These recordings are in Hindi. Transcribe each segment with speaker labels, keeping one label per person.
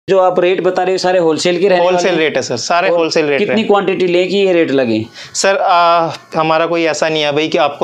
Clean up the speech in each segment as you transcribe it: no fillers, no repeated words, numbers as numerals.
Speaker 1: जो आप रेट बता रहे हो सारे होलसेल के रहने वाले हैं?
Speaker 2: होलसेल रेट है सर, सारे होलसेल रेट है।
Speaker 1: कितनी क्वांटिटी लें कि ये रेट लगे?
Speaker 2: सर हमारा कोई ऐसा नहीं है भाई कि आपको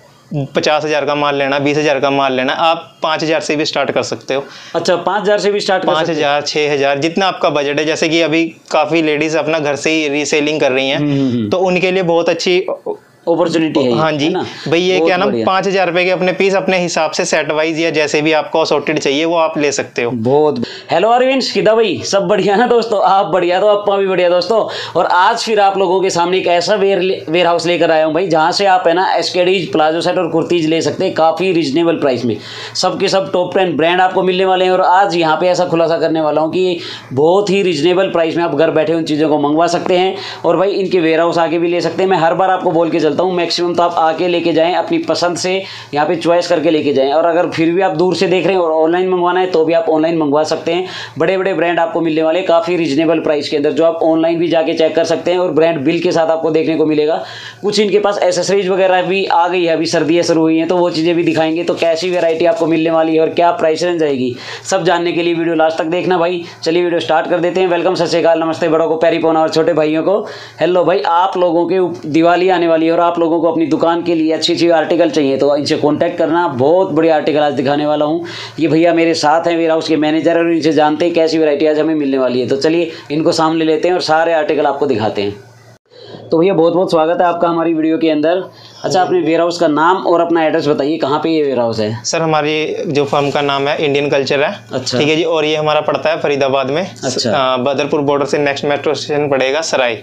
Speaker 2: 50,000 का माल लेना, 20,000 का माल लेना, आप 5,000 से भी स्टार्ट कर सकते हो।
Speaker 1: अच्छा, 5,000 से भी स्टार्ट?
Speaker 2: 5,000, 6,000, जितना आपका बजट है। जैसे कि अभी काफ़ी लेडीज़ अपना घर से ही रीसेलिंग कर रही हैं, तो उनके लिए बहुत अच्छी
Speaker 1: अपॉर्चुनिटी है।
Speaker 2: हाँ जी भाई, ये क्या ना 5,000 रुपए के अपने पीस अपने हिसाब से सेट वाइज या जैसे भी आपको असॉर्टेड चाहिए वो आप ले सकते हो।
Speaker 1: बहुत। हेलो अरविंद, किदा भाई, सब बढ़िया ना दोस्तों? आप बढ़िया तो अपना भी बढ़िया दोस्तों। और आज फिर आप लोगों के सामने एक ऐसा वेयर हाउस लेकर आया हूँ भाई, जहाँ से आप है ना एसकेडीज, प्लाजो सेट और कुर्तीज ले सकते हैं काफ़ी रीजनेबल प्राइस में। सबके सब टॉप 10 ब्रांड आपको मिलने वाले हैं। और आज यहाँ पे ऐसा खुलासा करने वाला हूँ कि बहुत ही रीजनेबल प्राइस में आप घर बैठे उन चीज़ों को मंगवा सकते हैं। और भाई इनके वेयर हाउस आके भी ले सकते हैं। मैं हर बार आपको बोल के चलता हूँ, मैक्सिमम तो आप आके लेके जाएं, अपनी पसंद से यहाँ पे चॉइस करके लेके जाएं। और अगर फिर भी आप दूर से देख रहे हैं और ऑनलाइन मंगवाना है तो भी आप ऑनलाइन मंगवा सकते हैं। बड़े बड़े ब्रांड आपको मिलने वाले काफ़ी रीजनेबल प्राइस के अंदर, जो आप ऑनलाइन भी जाके चेक कर सकते हैं और ब्रांड बिल के साथ आपको देखने को मिलेगा। कुछ इनके पास एसेसरीज वगैरह भी आ गई है, अभी सर्दियाँ शुरू हुई हैं तो वो चीज़ें भी दिखाएंगे। तो कैसी वेरायटी आपको मिलने वाली है और क्या प्राइस रेंज रहेगी, सब जानने के लिए वीडियो लास्ट तक देखना भाई। चलिए वीडियो स्टार्ट कर देते हैं। वेलकम, सत श्री अकाल, नमस्ते, बड़ों को पैरी पौना और छोटे भाइयों को हेलो भाई। आप लोगों के दिवाली आने वाली है और आप लोगों को अपनी दुकान के लिए अच्छी आर्टिकल चाहिए तो इनसे कांटेक्ट करना। बहुत बड़ी आर्टिकल आज दिखाने वाला हूँ। ये भैया मेरे साथ हैं, वेयर हाउस के मैनेजर, और इनसे जानते हैं कैसी वैरायटी आज हमें मिलने वाली है। तो चलिए इनको सामने लेते हैं और सारे आर्टिकल आपको दिखाते हैं। तो भैया बहुत बहुत स्वागत है आपका हमारी वीडियो के अंदर। अच्छा, अपने वेयर हाउस का नाम और अपना एड्रेस बताइए, कहाँ पे ये वेयर हाउस है?
Speaker 2: सर हमारी जो फर्म का नाम है इंडियन कल्चर है।
Speaker 1: अच्छा,
Speaker 2: ठीक है जी। और ये हमारा पड़ता है फरीदाबाद में।
Speaker 1: अच्छा,
Speaker 2: बदरपुर बॉर्डर से नेक्स्ट मेट्रो स्टेशन पड़ेगा सराय।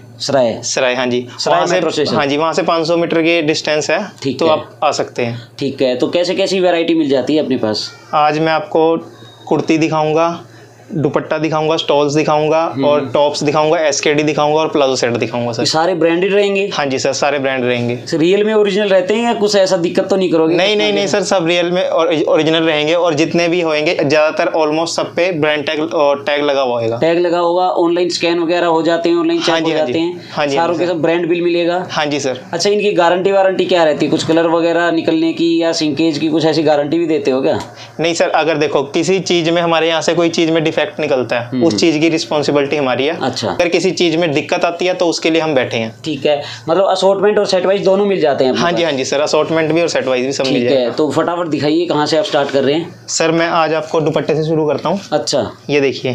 Speaker 2: हाँ जी,
Speaker 1: सराय मेट्रो स्टेशन।
Speaker 2: हाँ जी, वहाँ से 500 मीटर की डिस्टेंस है। ठीक, तो आप आ सकते हैं।
Speaker 1: ठीक है, तो कैसे कैसी वैरायटी मिल जाती है अपने पास?
Speaker 2: आज मैं आपको कुर्ती दिखाऊंगा, दुपट्टा दिखाऊंगा, स्टॉल्स दिखाऊंगा और टॉप्स दिखाऊंगा, एसकेडी दिखाऊंगा और प्लाजो सेट दिखाऊंगा सर।
Speaker 1: सारे ब्रांडेड रहेंगे?
Speaker 2: हाँ जी सर, सारे ब्रांड रहेंगे।
Speaker 1: रियल में ओरिजिनल रहते हैं या कुछ ऐसा दिक्कत तो नहीं करोगे?
Speaker 2: नहीं सर, सब रियल में ओरिजिनल रहेंगे। और जितने भी होंगे ज्यादातर ऑलमोस्ट सब पे ब्रांड टैग लगा हुआ होगा।
Speaker 1: टैग लगा होगा, ऑनलाइन स्कैन वगैरह हो जाते हैं, ऑनलाइन चेक हो जाते हैं।
Speaker 2: हाँ जी,
Speaker 1: सारों के सब ब्रांड बिल मिलेगा?
Speaker 2: हाँ जी सर।
Speaker 1: अच्छा, इनकी गारंटी वारंटी क्या रहती है? कुछ कलर वगैरह निकलने की या सिंकेज की कुछ ऐसी गारंटी भी देते हो क्या?
Speaker 2: नहीं सर, अगर देखो किसी चीज में हमारे यहाँ से कोई चीज में डिफेक्ट निकलता है, उस चीज की रिस्पॉन्सिबिलिटी हमारी है।
Speaker 1: अच्छा,
Speaker 2: अगर किसी चीज में दिक्कत आती है तो उसके लिए हम बैठे हैं।
Speaker 1: ठीक है, मतलब असॉर्टमेंट और सेट वाइज दोनों मिल जाते हैं?
Speaker 2: हाँ जी सर, असॉर्टमेंट भी और सेट वाइज भी सब मिल जाएगा।
Speaker 1: तो फटाफट दिखाइए कहाँ से आप स्टार्ट कर रहे हैं?
Speaker 2: सर मैं आज आपको दुपट्टे से शुरू करता हूँ।
Speaker 1: अच्छा,
Speaker 2: ये देखिए,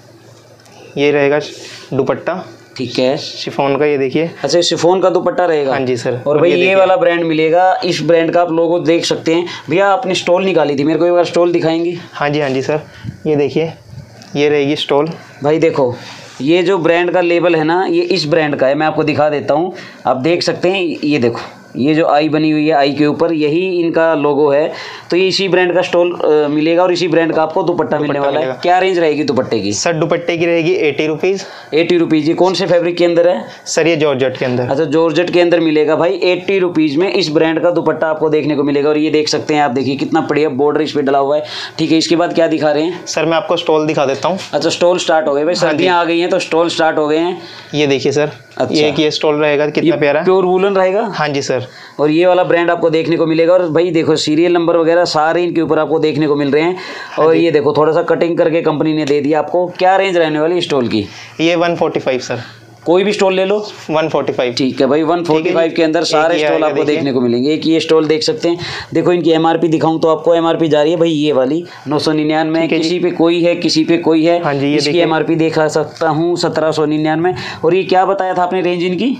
Speaker 2: ये रहेगा दुपट्टा।
Speaker 1: ठीक है,
Speaker 2: शिफॉन का, ये देखिए।
Speaker 1: अच्छा, शिफॉन का दुपट्टा रहेगा?
Speaker 2: हाँ जी सर।
Speaker 1: और भाई ये वाला ब्रांड मिलेगा, इस ब्रांड का आप लोगो देख सकते हैं। भैया आपने स्टॉल निकाली थी, मेरे को एक बार स्टॉल दिखाएंगे?
Speaker 2: हाँ जी सर, ये देखिए, ये रहेगी स्टॉल।
Speaker 1: भाई देखो, ये जो ब्रांड का लेबल है ना, ये इस ब्रांड का है। मैं आपको दिखा देता हूँ, आप देख सकते हैं। ये देखो, ये जो आई बनी हुई है, आई के ऊपर यही इनका लोगो है। तो ये इसी ब्रांड का स्टॉल मिलेगा और इसी ब्रांड का आपको दुपट्टा मिलने वाला है। क्या रेंज रहेगी दुपट्टे की?
Speaker 2: सर दुपट्टे की रहेगी 80 रुपीज़।
Speaker 1: 80 रुपीज़। ये कौन से फैब्रिक के अंदर है?
Speaker 2: सर ये जॉर्जेट के अंदर।
Speaker 1: अच्छा, जॉर्जेट के अंदर मिलेगा भाई। 80 रुपीज़ में इस ब्रांड का दुपट्टा आपको देखने को मिलेगा। और ये देख सकते हैं आप, देखिए कितना बढ़िया बॉर्डर इस पर डला हुआ है। ठीक है, इसके बाद क्या दिखा रहे हैं?
Speaker 2: सर मैं आपको स्टॉल दिखा देता हूँ।
Speaker 1: अच्छा, स्टॉल स्टार्ट हो गए भाई, सर्दियाँ आ गई हैं तो स्टॉल स्टार्ट हो गए हैं।
Speaker 2: ये देखिए सर।
Speaker 1: अच्छा,
Speaker 2: ये स्टॉल रहेगा, कितना प्यारा,
Speaker 1: प्योर वूलन रहेगा।
Speaker 2: हाँ जी सर।
Speaker 1: और ये वाला ब्रांड आपको देखने को मिलेगा। और भाई देखो, सीरियल नंबर वगैरह सारे इनके ऊपर आपको देखने को मिल रहे हैं। और ये देखो, थोड़ा सा कटिंग करके कंपनी ने दे दिया आपको। क्या रेंज रहने वाली स्टॉल की?
Speaker 2: ये 145 सर।
Speaker 1: कोई भी स्टॉल ले लो,
Speaker 2: 145।
Speaker 1: ठीक है भाई, 145 के अंदर सारे स्टॉल आपको देखने को मिलेंगे। एक ये स्टॉल देख सकते हैं। देखो इनकी एमआरपी दिखाऊं तो आपको एमआरपी जा रही है भाई, ये वाली 999। किसी पे कोई है, किसी पे कोई है।
Speaker 2: हाँ जी,
Speaker 1: इसकी एमआरपी दिखा सकता हूँ 1799। और ये क्या बताया था आपने रेंज इनकी?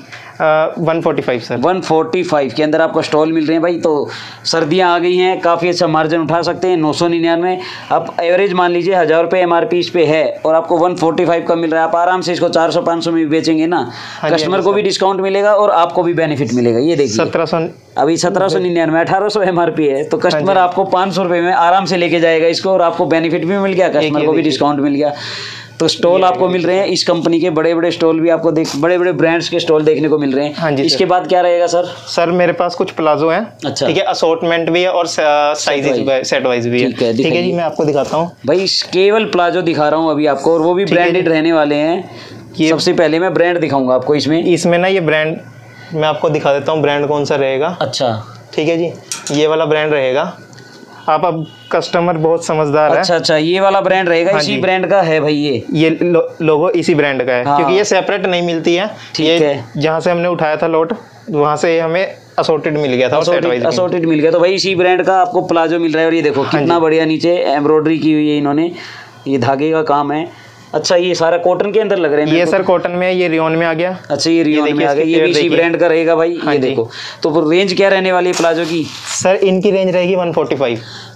Speaker 2: 145 सर।
Speaker 1: 145 के अंदर आपको स्टॉल मिल रहे हैं भाई। तो सर्दियाँ आ गई हैं, काफ़ी अच्छा मार्जिन उठा सकते हैं। 999 आप एवरेज मान लीजिए 1000 रुपये एमआरपी इस पे है और आपको 145 का मिल रहा है। आप आराम से इसको 400-500 में भी बेचेंगे ना। कस्टमर को भी डिस्काउंट मिलेगा और आपको भी बेनिफिट मिलेगा। ये देखिए
Speaker 2: 1700,
Speaker 1: अभी 1799, 1800 एमआरपी है। तो कस्टमर आपको 500 रुपये में आराम से लेके जाएगा इसको और आपको बेनिफिट भी मिल गया, कस्टमर को भी डिस्काउंट मिल गया। तो स्टॉल आपको मिल रहे हैं इस कंपनी के, बड़े बड़े स्टॉल भी आपको बड़े बड़े ब्रांड्स के स्टॉल देखने को मिल रहे हैं।
Speaker 2: हाँ जी।
Speaker 1: इसके बाद क्या रहेगा सर?
Speaker 2: सर मेरे पास कुछ प्लाजो हैं।
Speaker 1: अच्छा,
Speaker 2: ठीक है, असॉर्टमेंट भी है और साइजेस सेट वाइज भी है। ठीक है जी, मैं आपको दिखाता हूँ
Speaker 1: भाई। केवल प्लाजो दिखा रहा हूँ अभी आपको, और वो भी ब्रांडेड रहने वाले हैं। सबसे पहले मैं ब्रांड दिखाऊंगा आपको इसमें ना,
Speaker 2: ये ब्रांड मैं आपको दिखा देता हूँ ब्रांड कौन सा रहेगा।
Speaker 1: अच्छा,
Speaker 2: ठीक है जी, ये वाला ब्रांड रहेगा। आप अब कस्टमर बहुत समझदार है।
Speaker 1: अच्छा अच्छा, ये वाला ब्रांड रहेगा, इसी ब्रांड का है भाई ये
Speaker 2: लोगो इसी ब्रांड का है।
Speaker 1: हाँ।
Speaker 2: क्योंकि ये सेपरेट नहीं मिलती है।
Speaker 1: ठीक है।
Speaker 2: जहाँ से हमने उठाया था लॉट वहाँ से हमें असॉर्टेड मिल गया था,
Speaker 1: असॉर्टेड मिल गया। तो भाई इसी ब्रांड का आपको प्लाजो मिल रहा है। और ये देखो कितना बढ़िया नीचे एम्ब्रॉयडरी की हुई है इन्होंने, ये धागे का काम है। अच्छा, ये सारा कॉटन के अंदर लग रहे हैं।
Speaker 2: ये सर कॉटन में है, ये रियोन में आ गया।
Speaker 1: अच्छा, ये रियोन में आ गया, ये भी इसी ब्रांड का रहेगा भाई। ये देखो, तो रेंज क्या रहने वाली है प्लाजो की?
Speaker 2: सर इनकी रेंज रहेगी 145।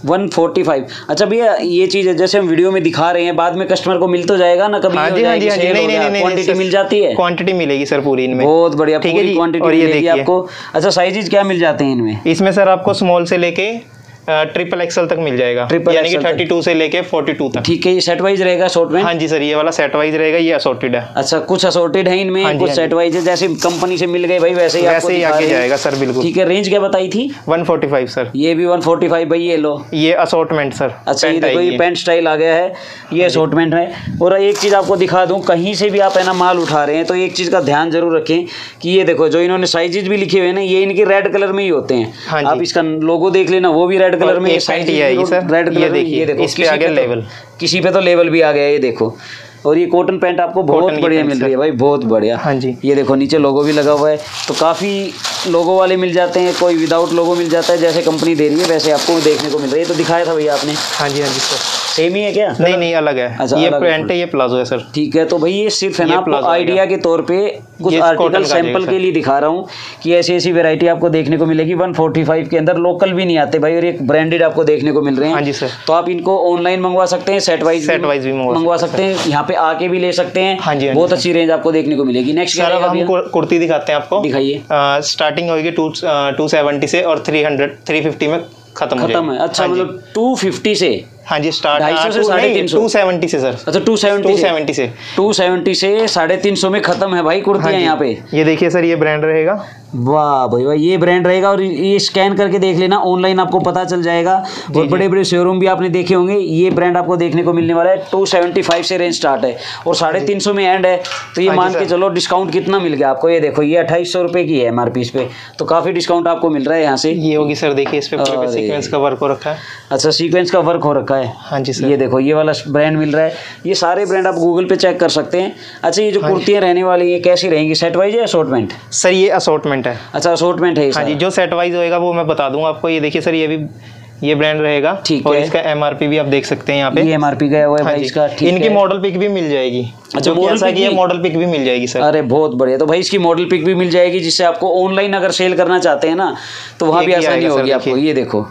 Speaker 1: 145। अच्छा भैया, ये चीज है जैसे हम वीडियो में दिखा रहे हैं, बाद में कस्टमर को मिल तो जाएगा ना कभी?
Speaker 2: हाँ जी, नहीं,
Speaker 1: क्वांटिटी मिल जाती है?
Speaker 2: क्वांटिटी मिलेगी सर पूरी इनमें।
Speaker 1: बहुत बढ़िया,
Speaker 2: ठीक है जी।
Speaker 1: क्वांटिटी मिलेगी आपको। अच्छा, साइजेज क्या मिल जाते हैं इनमें?
Speaker 2: इसमें सर आपको स्मॉल से लेके ट्रिपल एक्सल तक मिल जाएगा, यानी कि 32 से लेके 42 तक।
Speaker 1: ठीक है, ये सेट वाइज रहेगा असॉर्टमेंट?
Speaker 2: हाँ जी सर, ये वाला सेट वाइज रहेगा, ये असॉर्टेड है।
Speaker 1: अच्छा, कुछ असॉर्टेड है इनमें, कुछ सेट वाइज है, जैसे कंपनी से मिल गए भाई वैसे ही
Speaker 2: आगे जाएगा सर, बिल्कुल।
Speaker 1: ठीक है, रेंज क्या बताई थी?
Speaker 2: 145 सर।
Speaker 1: ये भी 145 भाई, ये लो,
Speaker 2: ये असॉर्टमेंट सर।
Speaker 1: अच्छा, ये देखो, ये पैंट स्टाइल आ गया है, ये असॉर्टमेंट है। और एक चीज आपको दिखा दूं, कहीं से भी आप है ना माल उठा रहे हैं तो एक चीज का ध्यान जरूर रखें कि ये देखो जो इन्होंने साइजेज भी लिखे हुए हैं ना, ये इनके रेड कलर में ही होते हैं। आप इसका लोगो देख लेना, वो भी रेड कलर में, साइज रेड कलर में। ये देखो,
Speaker 2: इस पे आ गया लेवल,
Speaker 1: किसी पे तो लेवल भी आ गया, ये देखो। और ये कॉटन पैंट आपको बहुत बढ़िया मिल रही है भाई, बहुत बढ़िया।
Speaker 2: हाँ जी,
Speaker 1: ये देखो नीचे लोगो भी लगा हुआ है, तो काफ़ी लोगो वाले मिल जाते हैं, कोई विदाउट लोगो मिल जाता है, जैसे कंपनी दे रही है वैसे आपको देखने को मिल रही है। तो दिखाया था भैया आपने?
Speaker 2: हाँ जी सर।
Speaker 1: सेम ही है क्या?
Speaker 2: नहीं, अलग है।
Speaker 1: अच्छा,
Speaker 2: ये पैंट है, ये प्लाजो है सर।
Speaker 1: ठीक है, तो भाई ये सिर्फ है ना आपको आइडिया के तौर पे कुछ आर्टिकल सैंपल के लिए दिखा रहा हूँ कि ऐसी ऐसी वैरायटी आपको देखने को मिलेगी 145 के अंदर। लोकल भी नहीं आते भाई, और एक ब्रांडेड आपको देखने को मिल रहे हैं।
Speaker 2: हाँ जी सर।
Speaker 1: तो आप इनको ऑनलाइन मंगवा सकते हैं, सेट वाइज भी मंगवा सकते हैं, यहाँ पे आके भी ले सकते हैं।
Speaker 2: हाँ जी,
Speaker 1: बहुत अच्छी रेंज आपको देखने को मिलेगी। नेक्स्ट
Speaker 2: सर हम कुर्ती दिखाते हैं आपको,
Speaker 1: दिखाइए।
Speaker 2: स्टार्टिंग होगी 270 से और 350 में खत्म है।
Speaker 1: अच्छा, मतलब 250 से?
Speaker 2: हाँ जी, स्टार्ट
Speaker 1: 250 से 350,
Speaker 2: 270 से सर।
Speaker 1: अच्छा, 270 से 350 में खत्म है भाई कुर्तियाँ यहाँ पे।
Speaker 2: ये देखिए सर, ये ब्रांड रहेगा।
Speaker 1: वाह भाई वाह, ये ब्रांड रहेगा। और ये स्कैन करके देख लेना, ऑनलाइन आपको पता चल जाएगा। और बड़े बड़े शोरूम भी आपने देखे होंगे, ये ब्रांड आपको देखने को मिलने वाला है। 275 से रेंज स्टार्ट है और 350 में एंड है। तो ये मान के चलो डिस्काउंट कितना मिल गया आपको। ये देखो, ये 2800 रुपये की है MRP इस पे, तो काफ़ी डिस्काउंट आपको मिल रहा है यहाँ से।
Speaker 2: ये होगी सर, देखिए इस पे पूरे सीक्वेंस का वर्क हो रखा है।
Speaker 1: अच्छा, सीक्वेंस का वर्क हो रखा है।
Speaker 2: हाँ जी सर।
Speaker 1: ये देखो, ये वाला ब्रांड मिल रहा है। ये सारे ब्रांड आप गूगल पे चेक कर सकते हैं। अच्छा, ये जो कुर्तियाँ रहने वाली है कैसी रहेंगी, सेट वाइज या असॉर्टमेंट?
Speaker 2: सर ये असॉर्टमेंट है।
Speaker 1: अच्छा, असॉर्टमेंट है।
Speaker 2: हाँ जी, जो सेट वाइज होएगा वो मैं बता दूंगा आपको। ये देखिए सर, ये ब्रांड रहेगा।
Speaker 1: ठीक
Speaker 2: और
Speaker 1: है।
Speaker 2: इसका MRP भी आप देख सकते हैं यहाँ पे।
Speaker 1: ये MRP गया हुआ है भाई इसका। ठीक है,
Speaker 2: इनकी मॉडल पिक भी मिल जाएगी।
Speaker 1: अच्छा,
Speaker 2: मॉडल पिक भी मिल जाएगी सर।
Speaker 1: अरे बहुत बढ़िया। तो भाई इसकी मॉडल पिक भी मिल जाएगी, जिससे आपको ऑनलाइन अगर सेल करना चाहते हैं ना तो वहाँ भी आसानी होगी आपको। ये देखो,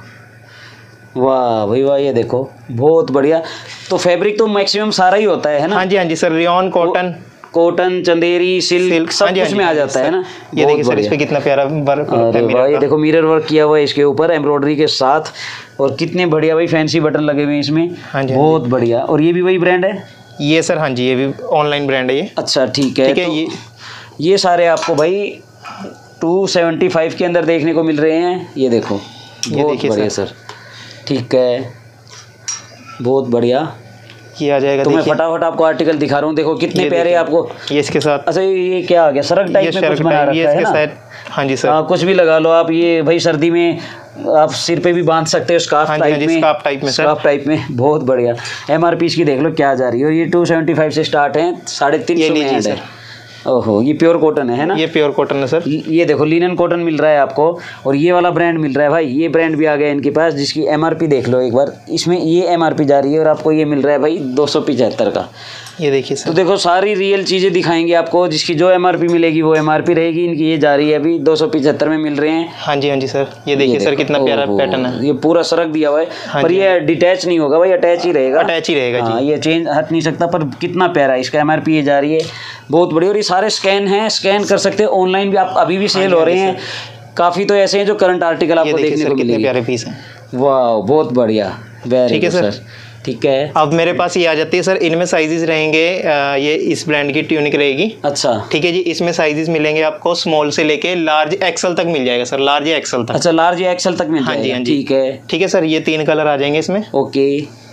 Speaker 1: वाह भाई वाह, ये देखो बहुत बढ़िया। तो फैब्रिक तो मैक्सिमम सारा ही होता है ना?
Speaker 2: हाँ जी sir, rayon,
Speaker 1: cotton, Chanderi, silk सब कुछ में आ जाता है ना।
Speaker 2: ये देखिए सर, इस पे कितना प्यारा वर्क है।
Speaker 1: भाई देखो, मिरर वर्क किया हुआ है इसके ऊपर एम्ब्रॉयडरी के साथ, और कितने बढ़िया भाई फैंसी बटन लगे हुए हैं इसमें।
Speaker 2: हाँ जी,
Speaker 1: बहुत बढ़िया। और ये भी वही ब्रांड है?
Speaker 2: ये सर हाँ जी, ये भी ऑनलाइन ब्रांड है ये।
Speaker 1: अच्छा, ठीक है। तो ये सारे आपको भाई 275 के अंदर देखने को मिल रहे हैं। ये देखो, बहुत बढ़िया सर। ठीक है, बहुत बढ़िया।
Speaker 2: ये आ जाएगा।
Speaker 1: तो मैं फटाफट आपको आर्टिकल दिखा रहा हूँ, देखो कितने प्यारे आपको।
Speaker 2: ये इसके साथ।
Speaker 1: अच्छा, ये क्या आ गया, सरक टाइप में कुछ बना रखा है ना?
Speaker 2: हाँ जी सर।
Speaker 1: कुछ भी लगा लो आप। ये भाई सर्दी में आप सिर पे भी बांध सकते हो, स्कार्फ टाइप में। बहुत बढ़िया। MRP इसकी देख लो क्या जा रही है। और ये 275 से स्टार्ट है, 350 में एंड है। ओहो, ये प्योर कॉटन है ना?
Speaker 2: ये प्योर कॉटन है सर।
Speaker 1: ये देखो, लिनन कॉटन मिल रहा है आपको। और ये वाला ब्रांड मिल रहा है भाई, ये ब्रांड भी आ गया इनके पास, जिसकी MRP देख लो एक बार। इसमें ये MRP जा रही है और आपको ये मिल रहा है भाई 275 का।
Speaker 2: ये देखिए सर।
Speaker 1: तो देखो, सारी रियल चीज़ें दिखाएंगे आपको, जिसकी जो MRP मिलेगी वो MRP रहेगी। इनकी ये जा रही है अभी 275 में मिल रहे हैं।
Speaker 2: हाँ जी सर। ये देखिए सर, कितना प्यारा पैटर्न है।
Speaker 1: ये पूरा सरक दिया हुआ है। पर ये डिटैच नहीं होगा भाई, अटैच ही रहेगा।
Speaker 2: हाँ,
Speaker 1: ये चेंज हट नहीं सकता। पर कितना प्यारा इसका MRP ये जा रही है, बहुत बढ़िया। और ये सारे स्कैन हैं, स्कैन कर सकते हैं ऑनलाइन भी। आप अभी भी सेल हो रहे हैं काफ़ी। तो ऐसे हैं जो करंट आर्टिकल आपको देखने को मिलेंगे।
Speaker 2: प्यारे पीस हैं।
Speaker 1: वाह, बहुत बढ़िया, वेरी गुड सर। ठीक है,
Speaker 2: अब मेरे पास ये आ जाती है सर। इनमें साइजेस रहेंगे, ये इस ब्रांड की ट्यूनिक रहेगी।
Speaker 1: अच्छा,
Speaker 2: ठीक है जी। इसमें साइजेस मिलेंगे आपको स्मॉल से लेके लार्ज XL तक मिल जाएगा सर, लार्ज XL तक।
Speaker 1: अच्छा, लार्ज XL तक मिल जाएगा। हाँ जी, ठीक है
Speaker 2: सर। ये 3 कलर आ जाएंगे इसमें।
Speaker 1: ओके,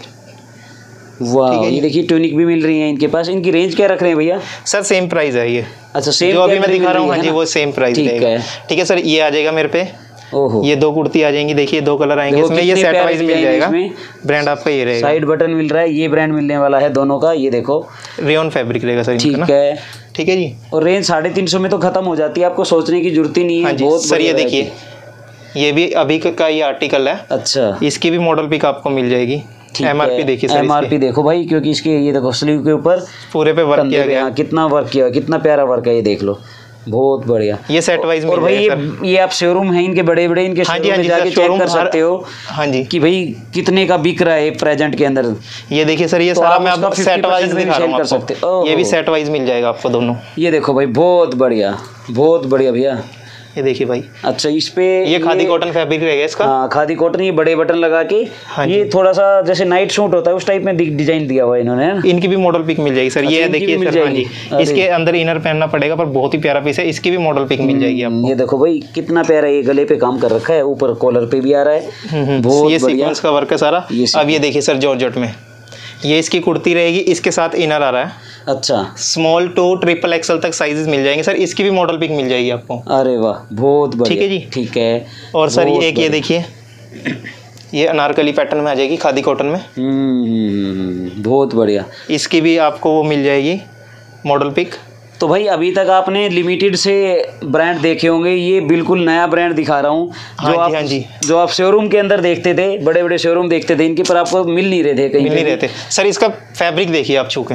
Speaker 1: वाह। ये देखिए, ट्यूनिक भी मिल रही है इनके पास। इनकी रेंज क्या रख रहे हैं भैया?
Speaker 2: सर सेम प्राइस है ये।
Speaker 1: अच्छा, सेम
Speaker 2: जो अभी मैं दिखा रहा हूँ। हाँ जी, वो सेम प्राइस रहेगा। ठीक है सर। ये आ जाएगा मेरे पे
Speaker 1: ओहो,
Speaker 2: ये 2 कुर्ती आ जाएंगी, देखिए 2 कलर आएंगे
Speaker 1: देखो
Speaker 2: इसमें, ये
Speaker 1: कितने
Speaker 2: सेट
Speaker 1: प्यारे
Speaker 2: वाइज मिल
Speaker 1: डिजाइन है
Speaker 2: जाएगा।
Speaker 1: इसमें।
Speaker 2: ब्रांड आपका ये रहेगा,
Speaker 1: साइड बटन मिल रहा है, ये ब्रांड मिलने वाला है दोनों का, ये देखो।
Speaker 2: रेयन फैब्रिक रहेगा सर इनका
Speaker 1: ठीक
Speaker 2: ना।
Speaker 1: है,
Speaker 2: ठीक है जी।
Speaker 1: और रेंज 350 में तो खत्म हो जाती है, आपको सोचने की जरूरत ही नहीं है।
Speaker 2: हाँ जी
Speaker 1: बहुत
Speaker 2: सर, ये
Speaker 1: बढ़िया
Speaker 2: देखिए, ये भी अभी का ये आर्टिकल है,
Speaker 1: अच्छा
Speaker 2: इसकी भी मॉडल पिक आपको मिल जाएगी।
Speaker 1: ठीक
Speaker 2: MRP
Speaker 1: है।
Speaker 2: देखिए सर,
Speaker 1: MRP देखो भाई, क्योंकि इसके ये देखो स्लीव के ऊपर
Speaker 2: पूरे पे वर्क
Speaker 1: कंधे
Speaker 2: किया
Speaker 1: पे,
Speaker 2: गया।
Speaker 1: हाँ, कितना वर्क किया है, कितना प्यारा वर्क है, ये देख लो, बहुत बढ़िया।
Speaker 2: ये सेट वाइज
Speaker 1: और
Speaker 2: मिल
Speaker 1: भाई
Speaker 2: जाएगा सर।
Speaker 1: ये आप शोरूम है इनके बड़े बड़े, इनके
Speaker 2: हाँ जी,
Speaker 1: शोरूम
Speaker 2: हाँ
Speaker 1: में
Speaker 2: जी
Speaker 1: जाके
Speaker 2: सर,
Speaker 1: चेक
Speaker 2: शोरूम
Speaker 1: कर सकते हो
Speaker 2: हाँ जी।
Speaker 1: कि भाई कितने का बिक रहा है प्रेजेंट के अंदर।
Speaker 2: ये देखिए सर, ये
Speaker 1: तो
Speaker 2: सारा
Speaker 1: आप
Speaker 2: मैं
Speaker 1: उसका
Speaker 2: आपको सेट
Speaker 1: 50%
Speaker 2: वाइज
Speaker 1: में
Speaker 2: दिखा रहा
Speaker 1: सेल
Speaker 2: हूँ
Speaker 1: कर सकते हो।
Speaker 2: आपको, ये भी
Speaker 1: ओहो।
Speaker 2: सेट वाइज मिल जाएगा आपको दोनों।
Speaker 1: ये देखो भाई, बहुत बढ़िया, बहुत बढ़िया भैया।
Speaker 2: ये देखिए भाई,
Speaker 1: अच्छा, इस पे
Speaker 2: ये खादी कॉटन फैब्रिक रहेगा इसका।
Speaker 1: हाँ, खादी कॉटन, ये बड़े बटन लगा के,
Speaker 2: हाँ
Speaker 1: ये
Speaker 2: जी।
Speaker 1: थोड़ा सा जैसे नाइट सूट होता है उस टाइप में डिजाइन दिया हुआ है इन्होंने, है ना?
Speaker 2: इनकी भी मॉडल पिक मिल जाएगी सर।
Speaker 1: अच्छा,
Speaker 2: ये
Speaker 1: इनकी
Speaker 2: देखिए
Speaker 1: भी मिल
Speaker 2: सर, हाँ जी,
Speaker 1: जाएगी। अरे।
Speaker 2: इसके अंदर इनर पहनना पड़ेगा, पर बहुत ही प्यारा पीस है, इसकी भी मॉडल पिक मिल जाएगी आपको।
Speaker 1: ये देखो भाई, कितना प्यारा, ये गले पे काम कर रखा है, ऊपर कॉलर पे भी आ रहा है, बहुत
Speaker 2: ये
Speaker 1: बढ़िया।
Speaker 2: सीक्वेंस का वर्क है सारा।
Speaker 1: ये
Speaker 2: अब ये देखिए सर, जॉर्जेट में ये इसकी कुर्ती रहेगी, इसके साथ इनर आ रहा है।
Speaker 1: अच्छा,
Speaker 2: स्मॉल टू ट्रिपल एक्सल तक साइजेस मिल जाएंगे सर, इसकी भी मॉडल पिक मिल जाएगी आपको।
Speaker 1: अरे वाह, बहुत बढ़िया।
Speaker 2: ठीक है जी।
Speaker 1: ठीक है।
Speaker 2: और सर
Speaker 1: बहुत
Speaker 2: ये एक, ये
Speaker 1: बढ़िया।
Speaker 2: देखिए, ये अनारकली पैटर्न में आ जाएगी, खादी कॉटन में।
Speaker 1: बहुत बढ़िया।
Speaker 2: इसकी भी आपको वो मिल जाएगी मॉडल पिक।
Speaker 1: तो भाई अभी तक आपने लिमिटेड से ब्रांड देखे होंगे, ये बिल्कुल नया ब्रांड दिखा रहा हूँ
Speaker 2: हाँ जी।
Speaker 1: जो आप शोरूम के अंदर देखते थे, बड़े बड़े शोरूम देखते थे इनके, पर आपको मिल नहीं रहे थे कहीं,
Speaker 2: मिल नहीं रहते सर। इसका फैब्रिक देखिए आप छू के,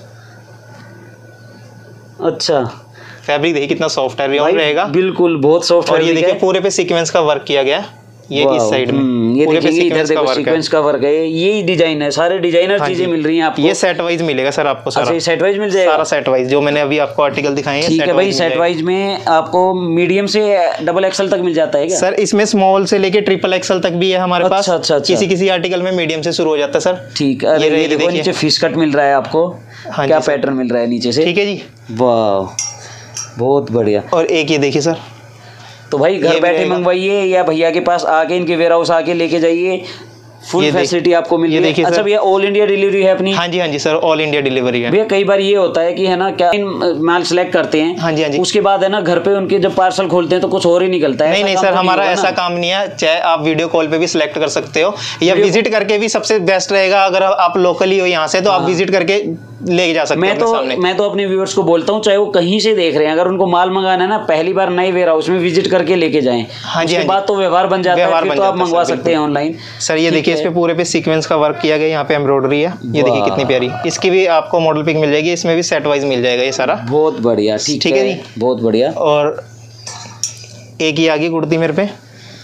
Speaker 1: अच्छा
Speaker 2: फैब्रिक देखिए कितना सॉफ्ट है, रेयन
Speaker 1: भाई,
Speaker 2: रहेगा।
Speaker 1: बिल्कुल बहुत सॉफ्ट
Speaker 2: और ये
Speaker 1: फैब्रिक
Speaker 2: देखिए
Speaker 1: है।
Speaker 2: पूरे पे सीक्वेंस का वर्क किया गया है, ये इस साइड में
Speaker 1: ये
Speaker 2: पूरे पे
Speaker 1: देखिए, इधर
Speaker 2: सीक्वेंस का
Speaker 1: देखो
Speaker 2: वर्क है।
Speaker 1: सीक्वेंस का वर्क है, यही डिजाइन है, सारे डिजाइनर
Speaker 2: हाँ
Speaker 1: चीजें
Speaker 2: जी।
Speaker 1: मिल रही हैं आपको।
Speaker 2: ये सेट वाइज मिलेगा सर आपको
Speaker 1: अच्छा,
Speaker 2: सारा।
Speaker 1: ये सेट वाइज मिल जाएगा,
Speaker 2: सारा सेट वाइज जो मैंने अभी आपको आर्टिकल दिखाए हैं।
Speaker 1: ठीक है भाई। सेट वाइज में आपको मीडियम से डबल एक्सल तक मिल जाता है क्या?
Speaker 2: सर इसमें स्मॉल से लेके ट्रिपल एक्सल तक भी है हमारे पास।
Speaker 1: अच्छा।
Speaker 2: किसी किसी आर्टिकल में मीडियम से शुरू हो जाता है सर।
Speaker 1: ठीक है। अरे ये देखो, नीचे फिश कट मिल रहा है आपको,
Speaker 2: हाँ
Speaker 1: क्या
Speaker 2: जी सर।
Speaker 1: पैटर्न मिल रहा है नीचे से,
Speaker 2: ठीक है जी।
Speaker 1: वाह, बहुत बढ़िया।
Speaker 2: और एक ये देखिए सर,
Speaker 1: तो भाई
Speaker 2: ये
Speaker 1: घर
Speaker 2: भी
Speaker 1: बैठे
Speaker 2: रहेगा।
Speaker 1: मंगवाइए या भैया के पास आके, इनके वेयर हाउस आके लेके जाइए, फुल
Speaker 2: ये
Speaker 1: फैसिलिटी आपको मिल
Speaker 2: ये
Speaker 1: रही है।
Speaker 2: देखिए
Speaker 1: अच्छा
Speaker 2: सर।
Speaker 1: भैया, ऑल इंडिया डिलीवरी है अपनी?
Speaker 2: हाँ जी सर, ऑल इंडिया डिलीवरी है।
Speaker 1: भैया कई बार ये होता है कि है ना, क्या माल सेलेक्ट करते हैं,
Speaker 2: हाँ जी।
Speaker 1: उसके बाद है ना घर पे उनके जब पार्सल खोलते हैं तो कुछ और ही निकलता है।
Speaker 2: नहीं
Speaker 1: ऐसा
Speaker 2: सर,
Speaker 1: काम तो
Speaker 2: हमारा
Speaker 1: होगा
Speaker 2: ऐसा
Speaker 1: ना?
Speaker 2: काम नहीं है। चाहे आप वीडियो कॉल पे भी सिलेक्ट कर सकते हो या विजिट करके भी सबसे बेस्ट रहेगा। अगर आप लोकली हो यहाँ से तो आप विजिट करके ले जा सकते हो अपने सामने।
Speaker 1: मैं तो अपने व्यूअर्स को बोलता हूँ, चाहे वो कहीं से देख रहे हैं, अगर उनको माल मंगाना है ना, पहली बार नए वेयर हाउस में विजिट करके लेके जाएं।
Speaker 2: हाँ जी,
Speaker 1: उसके बाद तो व्यवहार बन जाता है, फिर तो आप मंगवा सकते हैं ऑनलाइन।
Speaker 2: सर ये देखिए, इस पे पूरे पे सीक्वेंस का वर्क किया गया, यहाँ पे एम्ब्रॉयडरी है, ये देखिए कितनी प्यारी। इसकी भी आपको मॉडल पिक मिल जाएगी, इसमें भी सेट वाइज मिल जाएगा ये सारा।
Speaker 1: बहुत बढ़िया। ठीक है
Speaker 2: जी,
Speaker 1: बहुत बढ़िया।
Speaker 2: और एक ही आगे कुर्ती मेरे पे,